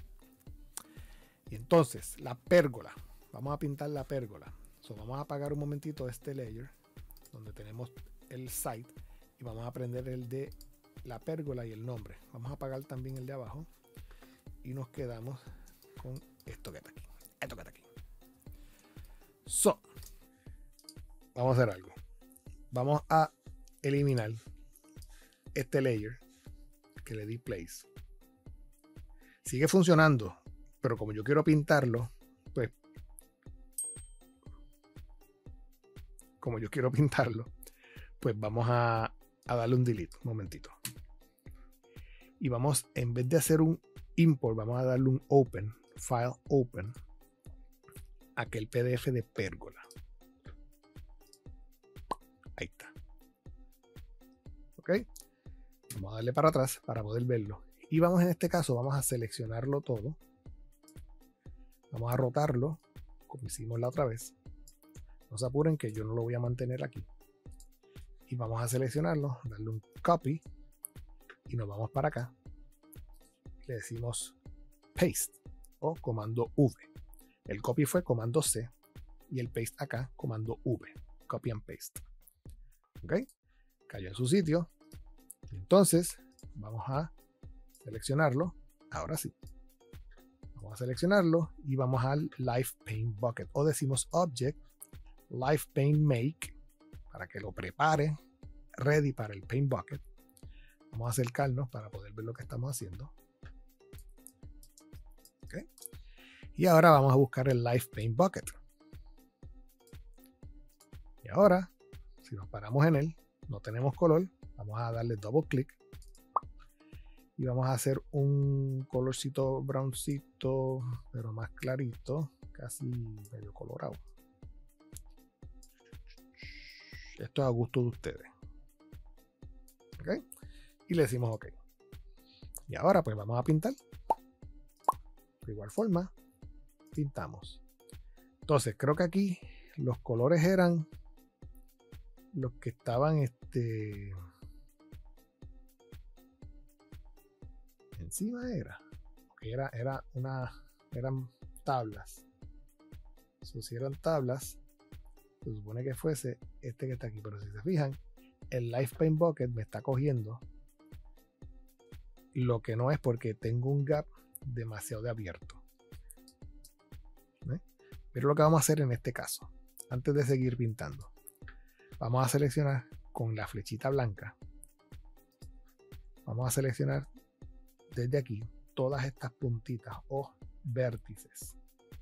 Y entonces la pérgola, vamos a pintar la pérgola. So, vamos a apagar un momentito este layer donde tenemos el site y vamos a prender el de la pérgola y el nombre. Vamos a apagar también el de abajo y nos quedamos con esto que está aquí. Esto que está aquí. So, vamos a hacer algo. Vamos a eliminar este layer que le di place. Sigue funcionando, pero como yo quiero pintarlo, pues como yo quiero pintarlo, pues vamos a, a darle un delete, un momentito. Y vamos, en vez de hacer un import, vamos a darle un open, file open, a aquel P D F de pérgola. Ahí está. Ok. Vamos a darle para atrás para poder verlo. Y vamos, en este caso, vamos a seleccionarlo todo. Vamos a rotarlo, como hicimos la otra vez. No se apuren que yo no lo voy a mantener aquí. Y vamos a seleccionarlo, darle un copy y nos vamos para acá. Le decimos paste o comando V. El copy fue comando C y el paste acá comando V. Copy and paste. Ok, cayó en su sitio. Entonces vamos a seleccionarlo. Ahora sí. Vamos a seleccionarlo y vamos al Live Paint Bucket o decimos Object Live Paint Make para que lo prepare ready para el Paint Bucket. Vamos a acercarnos para poder ver lo que estamos haciendo. Okay. Y ahora vamos a buscar el Live Paint Bucket. Y ahora, si nos paramos en él, no tenemos color, vamos a darle double clic y vamos a hacer un colorcito browncito, pero más clarito, casi medio colorado. Esto es a gusto de ustedes. ¿Ok? Y le decimos OK. Y ahora pues vamos a pintar. De igual forma, pintamos. Entonces, creo que aquí los colores eran los que estaban este encima era. Porque era, era una, eran tablas. So, si eran tablas, se supone que fuese este que está aquí. Pero si se fijan, el Live Paint Bucket me está cogiendo lo que no es, porque tengo un gap demasiado de abierto. ¿Ve? Pero lo que vamos a hacer en este caso, antes de seguir pintando, vamos a seleccionar con la flechita blanca. Vamos a seleccionar desde aquí todas estas puntitas o vértices.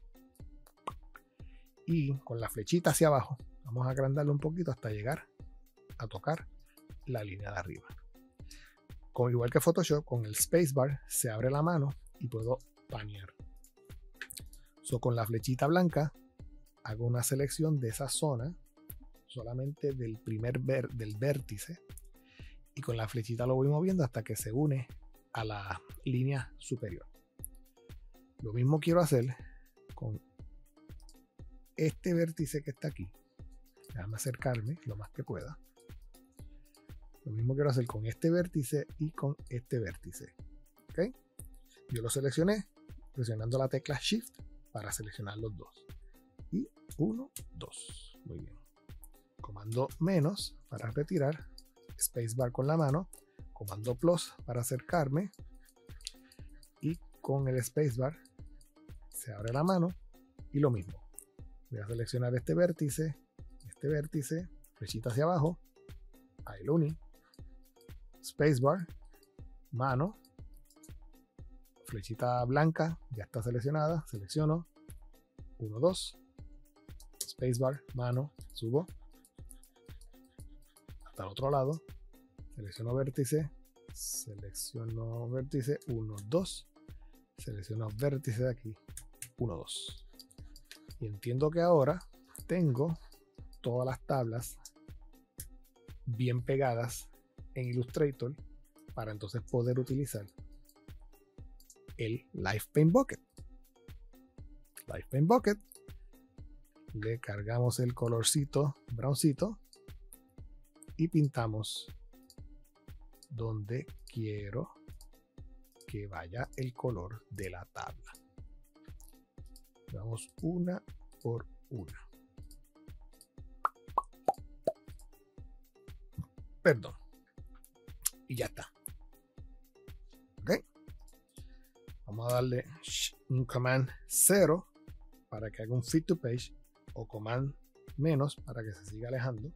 Y con la flechita hacia abajo, vamos a agrandarlo un poquito hasta llegar a tocar la línea de arriba. Como igual que Photoshop, con el spacebar se abre la mano y puedo panear. So, con la flechita blanca hago una selección de esa zona, solamente del primer ver, del vértice, y con la flechita lo voy moviendo hasta que se une a la línea superior. Lo mismo quiero hacer con este vértice que está aquí. Déjame acercarme lo más que pueda. Lo mismo quiero hacer con este vértice y con este vértice. ¿Ok? Yo lo seleccioné presionando la tecla Shift para seleccionar los dos. Y uno, dos. Muy bien. Comando menos para retirar. Spacebar con la mano. Comando plus para acercarme. Y con el spacebar se abre la mano. Y lo mismo. Voy a seleccionar este vértice. Este vértice. Flechita hacia abajo. Ahí lo uní. Spacebar, mano, flechita blanca, ya está seleccionada, selecciono, uno, dos, spacebar, mano, subo, hasta el otro lado, selecciono vértice, selecciono vértice, uno, dos, selecciono vértice de aquí, uno, dos. Y entiendo que ahora tengo todas las tablas bien pegadas en Illustrator para entonces poder utilizar el Live Paint Bucket. Live Paint Bucket, le cargamos el colorcito browncito y pintamos donde quiero que vaya el color de la tabla. Vamos una por una. Perdón. Y ya está. Ok. Vamos a darle un command cero para que haga un fit to page, o command menos para que se siga alejando.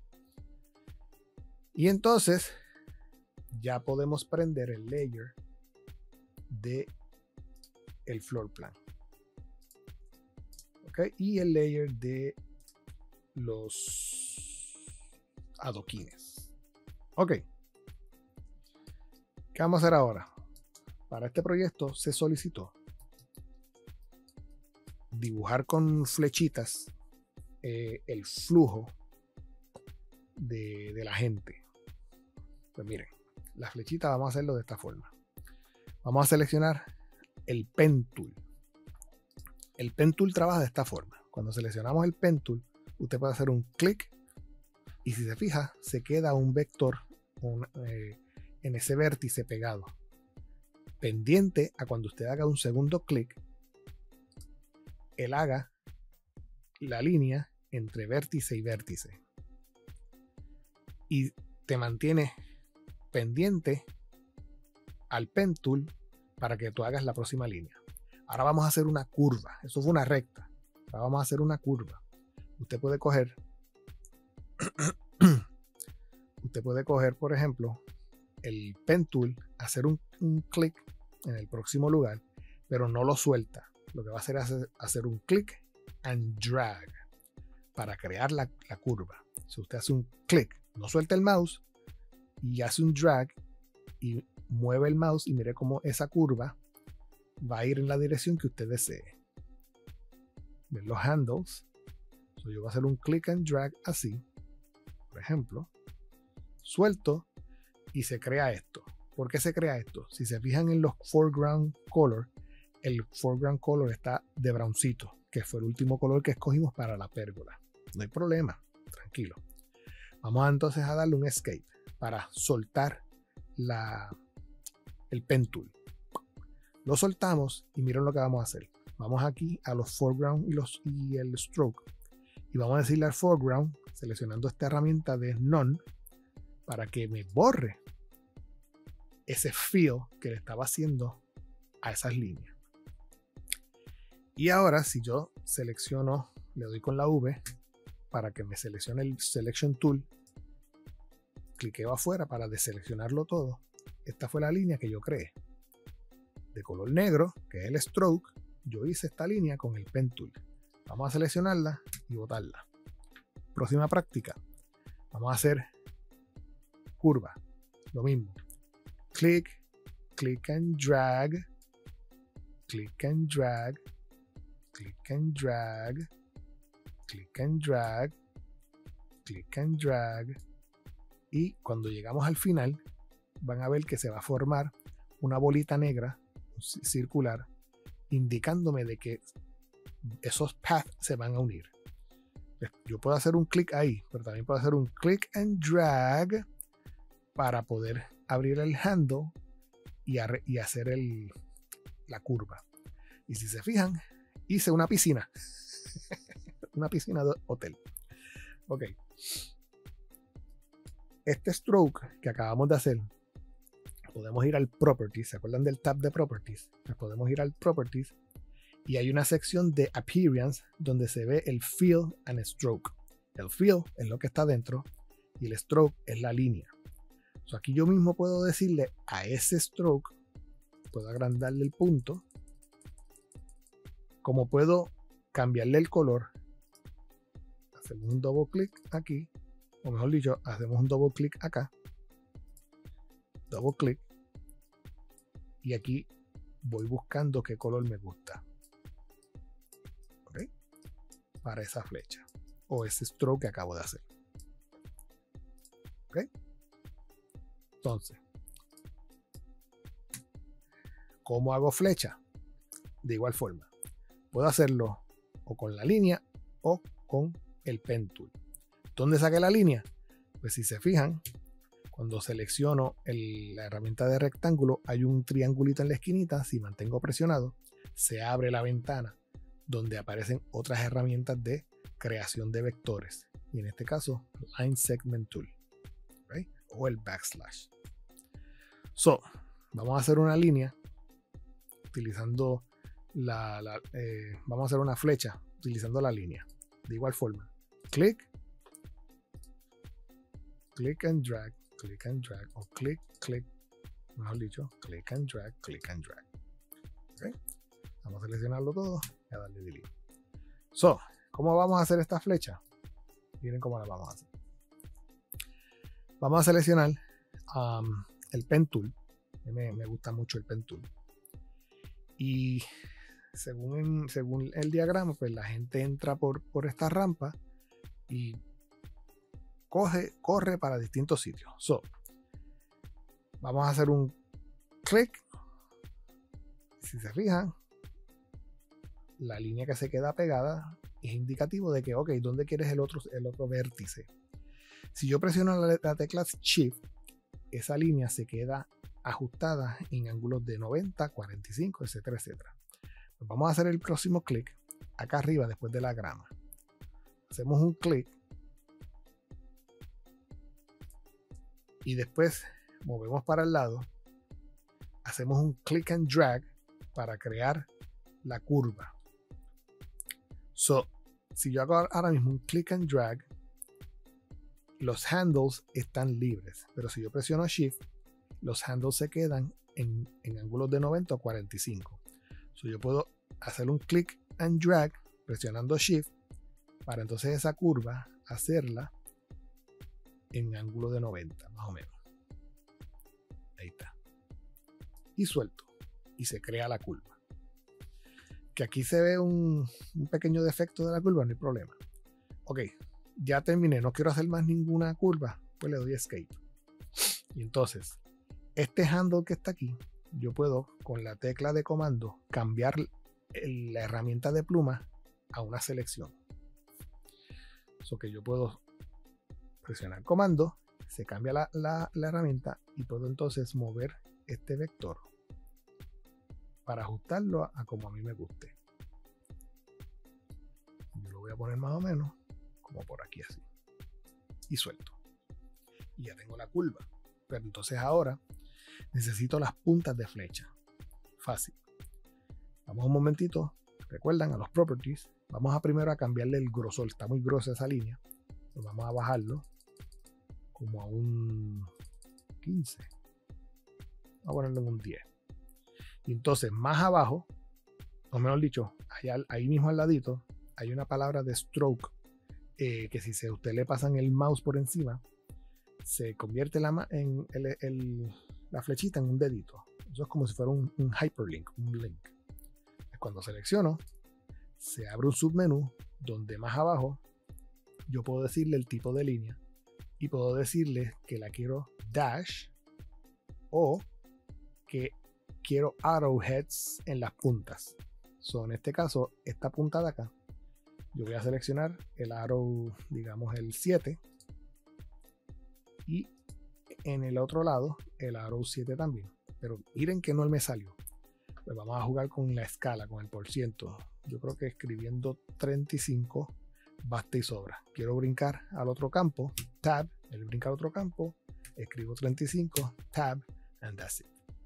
Y entonces ya podemos prender el layer de el floor plan. Ok. Y el layer de los adoquines. Ok. ¿Qué vamos a hacer ahora? Para este proyecto se solicitó dibujar con flechitas eh, el flujo de, de la gente. Pues miren, la flechita vamos a hacerlo de esta forma. Vamos a seleccionar el Pen Tool. El Pen Tool trabaja de esta forma. Cuando seleccionamos el Pen Tool, usted puede hacer un clic y si se fija, se queda un vector un, eh, en ese vértice pegado, pendiente a cuando usted haga un segundo clic, él haga la línea entre vértice y vértice y te mantiene pendiente al Pen Tool para que tú hagas la próxima línea. Ahora vamos a hacer una curva. Eso fue una recta. Ahora vamos a hacer una curva. Usted puede coger usted puede coger, por ejemplo, el Pen Tool, hacer un, un clic en el próximo lugar, pero no lo suelta. lo que va a hacer es hacer, hacer un click and drag para crear la, la curva. Si usted hace un click, no suelta el mouse y hace un drag y mueve el mouse y mire cómo esa curva va a ir en la dirección que usted desee. Ven los handles. So, yo voy a hacer un click and drag así, por ejemplo, suelto y se crea esto. ¿Por qué se crea esto? Si se fijan en los foreground color, el foreground color está de browncito, que fue el último color que escogimos para la pérgola. No hay problema, tranquilo. Vamos entonces a darle un escape para soltar la, el pen tool. Lo soltamos y miren lo que vamos a hacer. Vamos aquí a los foreground y, los, y el stroke. Y vamos a decirle al foreground, seleccionando esta herramienta de none, para que me borre ese fill que le estaba haciendo a esas líneas. Y ahora si yo selecciono, le doy con la V para que me seleccione el Selection Tool, cliqueo afuera para deseleccionarlo todo. Esta fue la línea que yo creé. De color negro, que es el stroke, yo hice esta línea con el Pen Tool. Vamos a seleccionarla y botarla. Próxima práctica. Vamos a hacer curva. Lo mismo. Click, click and drag, click and drag, click and drag, click and drag, click and drag. Y cuando llegamos al final, van a ver que se va a formar una bolita negra circular, indicándome de que esos paths se van a unir. Yo puedo hacer un clic ahí, pero también puedo hacer un click and drag para poder abrir el handle y, y hacer el, la curva. Y si se fijan, hice una piscina. Una piscina de hotel. Ok. Este stroke que acabamos de hacer, podemos ir al Properties. ¿Se acuerdan del tab de Properties? Pues podemos ir al Properties y hay una sección de Appearance donde se ve el Fill and Stroke. El Fill es lo que está dentro y el Stroke es la línea. So, aquí yo mismo puedo decirle a ese stroke, puedo agrandarle el punto, como puedo cambiarle el color. Hacemos un doble clic aquí, o mejor dicho, hacemos un doble clic acá, doble clic, y aquí voy buscando qué color me gusta, ¿ok? Para esa flecha o ese stroke que acabo de hacer, ¿ok? Entonces, ¿cómo hago flecha? De igual forma, puedo hacerlo o con la línea o con el Pen Tool. ¿Dónde saqué la línea? Pues si se fijan, cuando selecciono el, la herramienta de rectángulo, hay un triangulito en la esquinita. Si mantengo presionado, se abre la ventana donde aparecen otras herramientas de creación de vectores. Y en este caso, Line Segment Tool, ¿right? O el backslash. So, vamos a hacer una línea utilizando la, la eh, vamos a hacer una flecha utilizando la línea. De igual forma, clic, click and drag, click and drag, o click, click, mejor dicho, click and drag, click and drag. ¿Okay? Vamos a seleccionarlo todo y a darle delete. So, ¿cómo vamos a hacer esta flecha? Miren cómo la vamos a hacer. Vamos a seleccionar um, el Pen Tool. Me, me gusta mucho el Pen Tool. Y según, según el diagrama, pues la gente entra por, por esta rampa y coge, corre para distintos sitios. So, vamos a hacer un clic. Si se fijan, la línea que se queda pegada es indicativo de que, ok, ¿dónde quieres el otro, el otro vértice? Si yo presiono la, la tecla Shift, esa línea se queda ajustada en ángulos de noventa, cuarenta y cinco, etcétera, etcétera. Pues vamos a hacer el próximo clic acá arriba después de la grama. Hacemos un clic y después movemos para el lado. Hacemos un click and drag para crear la curva. So, si yo hago ahora mismo un click and drag, los handles están libres, pero si yo presiono Shift, los handles se quedan en, en ángulos de noventa o cuarenta y cinco. So, yo puedo hacer un click and drag presionando Shift para entonces esa curva hacerla en ángulo de noventa, más o menos. Ahí está. Y suelto. Y se crea la curva. Que aquí se ve un, un pequeño defecto de la curva, no hay problema. Ok, ya terminé, no quiero hacer más ninguna curva, pues le doy Escape. Y entonces, este handle que está aquí, yo puedo con la tecla de comando cambiar el, la herramienta de pluma a una selección. Eso que yo puedo presionar comando, se cambia la, la, la herramienta y puedo entonces mover este vector para ajustarlo a, a como a mí me guste. Yo lo voy a poner más o menos como por aquí así. Y suelto. Y ya tengo la curva. Pero entonces ahora necesito las puntas de flecha. Fácil. Vamos un momentito. Recuerdan a los properties. Vamos a primero a cambiarle el grosor. Está muy grosa esa línea. Pues vamos a bajarlo como a un quince. Vamos a ponerlo en un diez. Y entonces más abajo, o mejor dicho, allá, ahí mismo al ladito, hay una palabra de stroke. Eh, que si se, usted le pasan el mouse por encima, se convierte la, en el, el, la flechita en un dedito. Eso es como si fuera un, un hyperlink, un link. Cuando selecciono, se abre un submenú donde más abajo yo puedo decirle el tipo de línea y puedo decirle que la quiero dash o que quiero arrowheads en las puntas. So, en este caso, esta punta de acá, yo voy a seleccionar el arrow, digamos el siete, y en el otro lado el arrow siete también. Pero miren que no me salió. Pues vamos a jugar con la escala, con el porciento. Yo creo que escribiendo treinta y cinco basta y sobra. Quiero brincar al otro campo, tab, el brincar al otro campo, escribo treinta y cinco, tab, and that's it.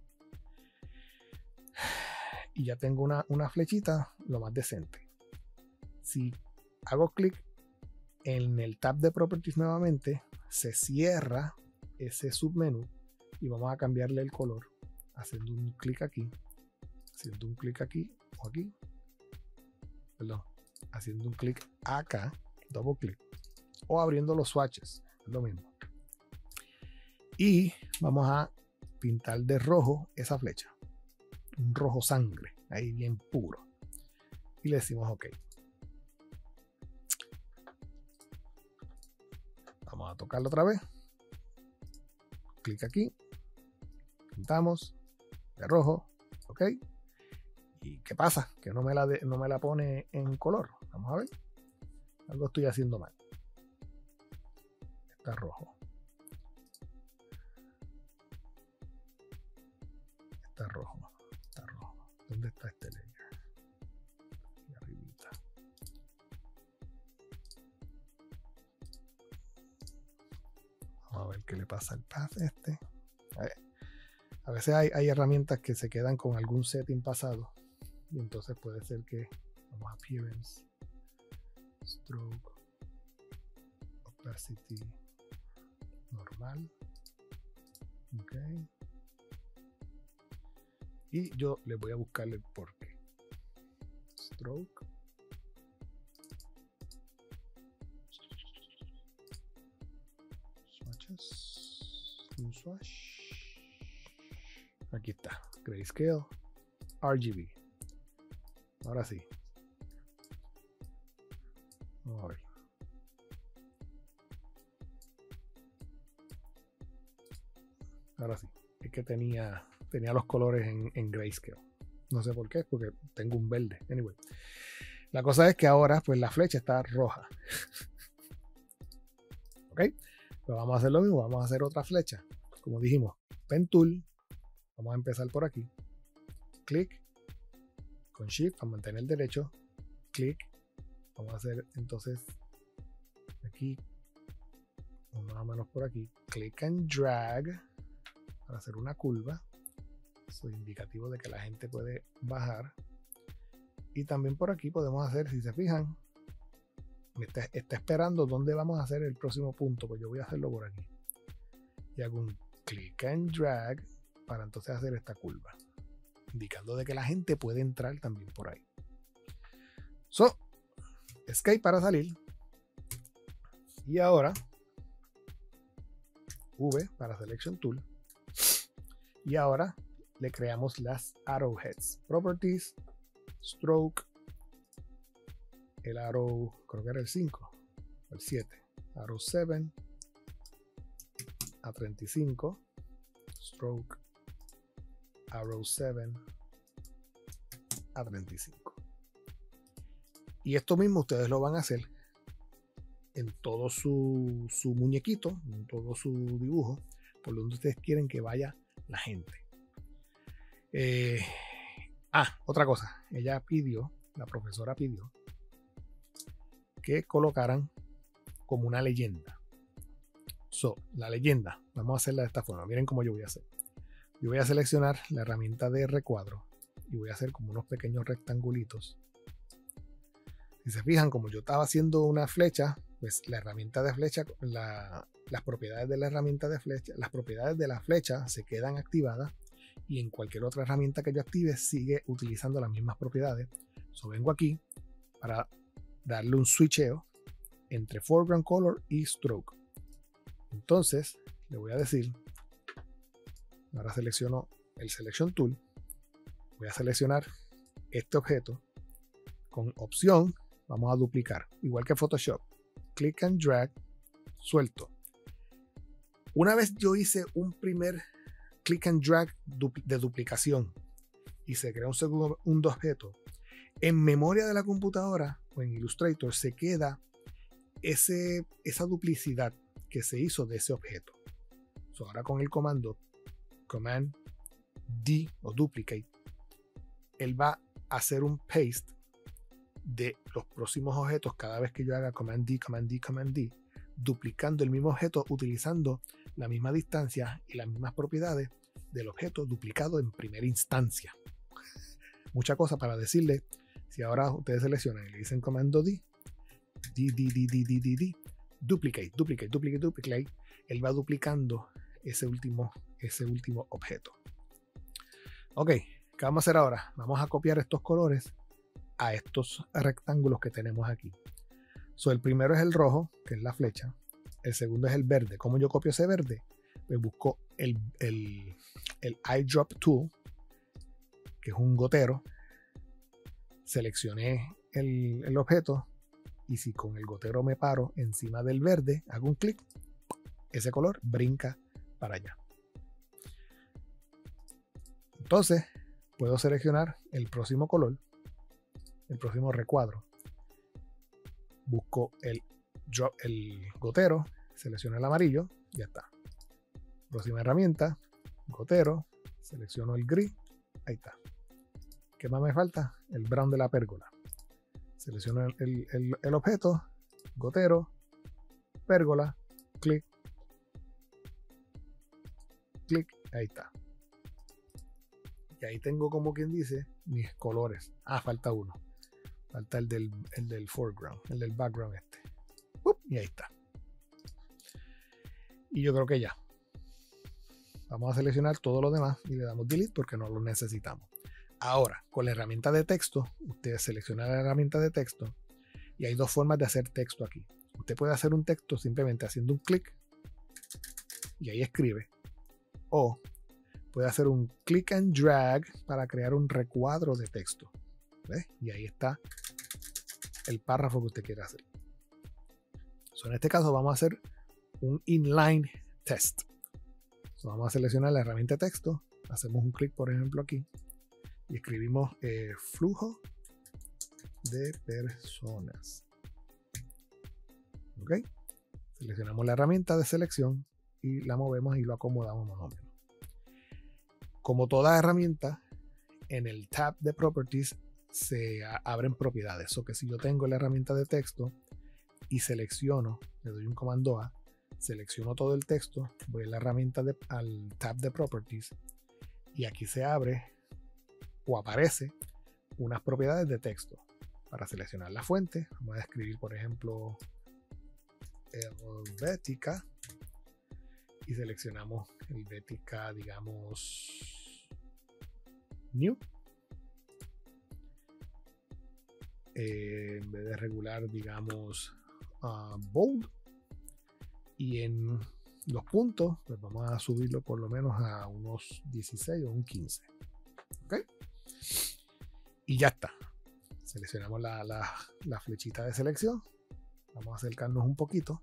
Y ya tengo una, una flechita lo más decente. Si hago clic en el tab de properties nuevamente, se cierra ese submenú y vamos a cambiarle el color haciendo un clic aquí, haciendo un clic aquí o aquí, perdón, haciendo un clic acá, double clic, o abriendo los swatches, es lo mismo. Y vamos a pintar de rojo esa flecha, un rojo sangre, ahí bien puro, y le decimos OK. Vamos a tocarlo otra vez, clic aquí, pintamos de rojo, OK. ¿Y qué pasa? Que no me la, de, no me la pone en color. Vamos a ver. Algo estoy haciendo mal. Está rojo. Está rojo. Está rojo. ¿Dónde está este layer? Aquí arribita. Vamos a ver qué le pasa al path este. A ver. A veces hay, hay herramientas que se quedan con algún setting pasado. Y entonces puede ser que, vamos a appearance, stroke, opacity, normal, ok, y yo le voy a buscarle el porqué. Stroke, swatches, un swatch, aquí está, grayscale, R G B. Ahora sí. Vamos a ver. Ahora sí. Es que tenía, tenía los colores en, en grayscale. No sé por qué, porque tengo un verde. Anyway. La cosa es que ahora, pues la flecha está roja. Ok. Pues vamos a hacer lo mismo. Vamos a hacer otra flecha. Como dijimos, Pen Tool. Vamos a empezar por aquí. Clic. Con Shift para mantener el derecho, clic, vamos a hacer entonces aquí, más o menos por aquí, click and drag para hacer una curva. Eso es indicativo de que la gente puede bajar. Y también por aquí podemos hacer, si se fijan, me está, está esperando dónde vamos a hacer el próximo punto, pues yo voy a hacerlo por aquí. Y hago un click and drag para entonces hacer esta curva, indicando de que la gente puede entrar también por ahí. So, escape para salir. Y ahora V para Selection Tool. Y ahora le creamos las arrowheads. Properties, Stroke, el arrow, creo que era el cinco, el siete. Arrow siete a treinta y cinco. Stroke, arrow siete a treinta y cinco. Y esto mismo ustedes lo van a hacer en todo su, su muñequito, en todo su dibujo, por donde ustedes quieren que vaya la gente. Eh, ah, otra cosa. Ella pidió, la profesora pidió, que colocaran como una leyenda. So, la leyenda, vamos a hacerla de esta forma. Miren cómo yo voy a hacer. Yo voy a seleccionar la herramienta de recuadro y voy a hacer como unos pequeños rectangulitos. Si se fijan, como yo estaba haciendo una flecha, pues la herramienta de flecha, la, las propiedades de la herramienta de flecha, las propiedades de la flecha se quedan activadas y en cualquier otra herramienta que yo active sigue utilizando las mismas propiedades. So, vengo aquí para darle un switcheo entre foreground color y stroke. Entonces le voy a decir, ahora selecciono el selection tool, voy a seleccionar este objeto con opción, vamos a duplicar, igual que Photoshop, click and drag, suelto. Una vez yo hice un primer click and drag de duplicación y se crea un segundo un objeto, en memoria de la computadora o en Illustrator se queda ese, esa duplicidad que se hizo de ese objeto. So, ahora con el comando Command D o Duplicate, él va a hacer un paste de los próximos objetos cada vez que yo haga Command D, Command D, Command D, duplicando el mismo objeto utilizando la misma distancia y las mismas propiedades del objeto duplicado en primera instancia. Mucha cosa para decirle. Si ahora ustedes seleccionan y le dicen comando D, D, D, D, D, D, D, D, duplicate, duplicate, duplicate, duplicate, él va duplicando ese último, ese último objeto. Ok, ¿qué vamos a hacer ahora? Vamos a copiar estos colores a estos rectángulos que tenemos aquí. So, el primero es el rojo, que es la flecha. El segundo es el verde. ¿Cómo yo copio ese verde? Pues busco el, el, el eyedrop tool, que es un gotero. Seleccioné el, el objeto y si con el gotero me paro encima del verde, hago un clic, ese color brinca para allá. Entonces puedo seleccionar el próximo color, el próximo recuadro. Busco el, el gotero, selecciono el amarillo, ya está. Próxima herramienta, gotero, selecciono el gris, ahí está. ¿Qué más me falta? El brown de la pérgola. Selecciono el, el, el, el objeto, gotero, pérgola, clic, clic, ahí está. Y ahí tengo, como quien dice, mis colores. Ah, falta uno. Falta el del, el del foreground, el del background este. ¡Up! Y ahí está. Y yo creo que ya. Vamos a seleccionar todo lo demás y le damos delete porque no lo necesitamos. Ahora, con la herramienta de texto, ustedes seleccionan la herramienta de texto y hay dos formas de hacer texto aquí. Usted puede hacer un texto simplemente haciendo un clic y ahí escribe. O puede hacer un click and drag para crear un recuadro de texto. ¿Ves? Y ahí está el párrafo que usted quiere hacer. So, en este caso vamos a hacer un inline test. So, vamos a seleccionar la herramienta de texto. Hacemos un clic, por ejemplo, aquí. Y escribimos eh, flujo de personas. Ok. Seleccionamos la herramienta de selección y la movemos y lo acomodamos más o menos. Como toda herramienta, en el tab de Properties se abren propiedades. O que si yo tengo la herramienta de texto y selecciono, le doy un comando A, selecciono todo el texto, voy a la herramienta de, al tab de Properties y aquí se abre o aparece unas propiedades de texto. Para seleccionar la fuente, vamos a escribir, por ejemplo, Helvetica y seleccionamos Helvetica, digamos, New. eh, en vez de regular, digamos, uh, bold. Y en los puntos, pues vamos a subirlo por lo menos a unos dieciséis o un quince. ¿Ok? Y ya está. Seleccionamos la, la, la flechita de selección. Vamos a acercarnos un poquito.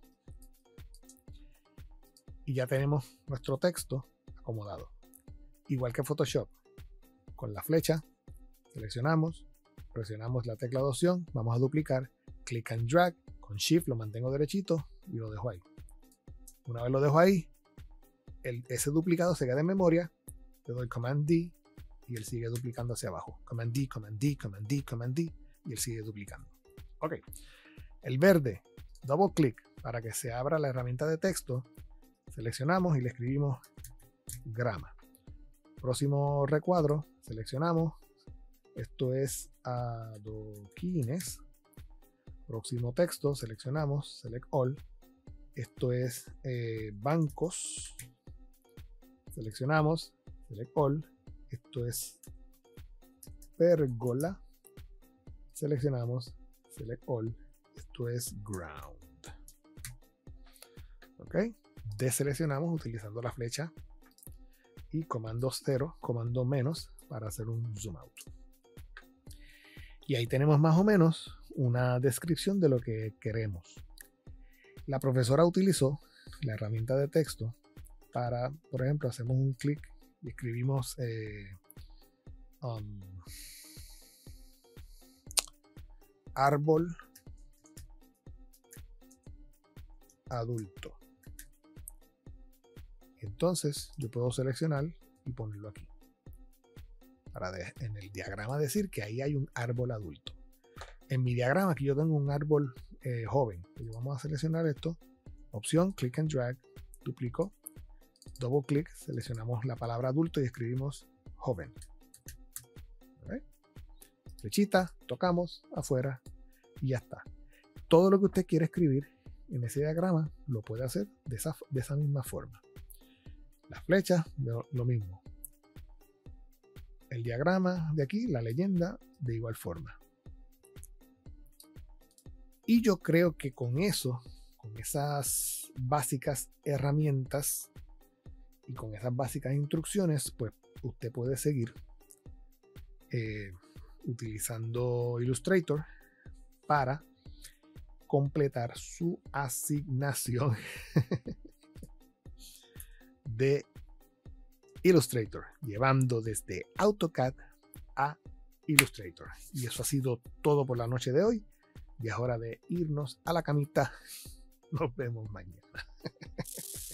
Y ya tenemos nuestro texto acomodado. Igual que Photoshop. Con la flecha, seleccionamos, presionamos la tecla de opción, vamos a duplicar, click and drag, con Shift lo mantengo derechito y lo dejo ahí. Una vez lo dejo ahí, el, ese duplicado se queda en memoria, le doy Command D y él sigue duplicando hacia abajo. Command D, Command D, Command D, Command D y él sigue duplicando. Ok. El verde, double click para que se abra la herramienta de texto, seleccionamos y le escribimos grama. Próximo recuadro, seleccionamos, esto es adoquines. Próximo texto, seleccionamos, select all, esto es eh, bancos, seleccionamos, select all, esto es pérgola, seleccionamos, select all, esto es ground. Ok, deseleccionamos utilizando la flecha y comando cero, comando menos para hacer un zoom out. Y ahí tenemos más o menos una descripción de lo que queremos. La profesora utilizó la herramienta de texto para, por ejemplo, hacemos un clic y escribimos eh, um, árbol adulto. Entonces yo puedo seleccionar y ponerlo aquí para de, en el diagrama decir que ahí hay un árbol adulto. En mi diagrama aquí yo tengo un árbol eh, joven. Entonces vamos a seleccionar esto, opción, click and drag, duplico, double click, seleccionamos la palabra adulto y escribimos joven. ¿Okay? Flechita, tocamos afuera y ya está. Todo lo que usted quiere escribir en ese diagrama lo puede hacer de esa, de esa misma forma. Las flechas, lo mismo. El diagrama de aquí, la leyenda, de igual forma. Y yo creo que con eso, con esas básicas herramientas y con esas básicas instrucciones, pues usted puede seguir eh, utilizando Illustrator para completar su asignación de Illustrator, llevando desde AutoCAD a Illustrator. Y eso ha sido todo por la noche de hoy. Y es hora de irnos a la camita. Nos vemos mañana.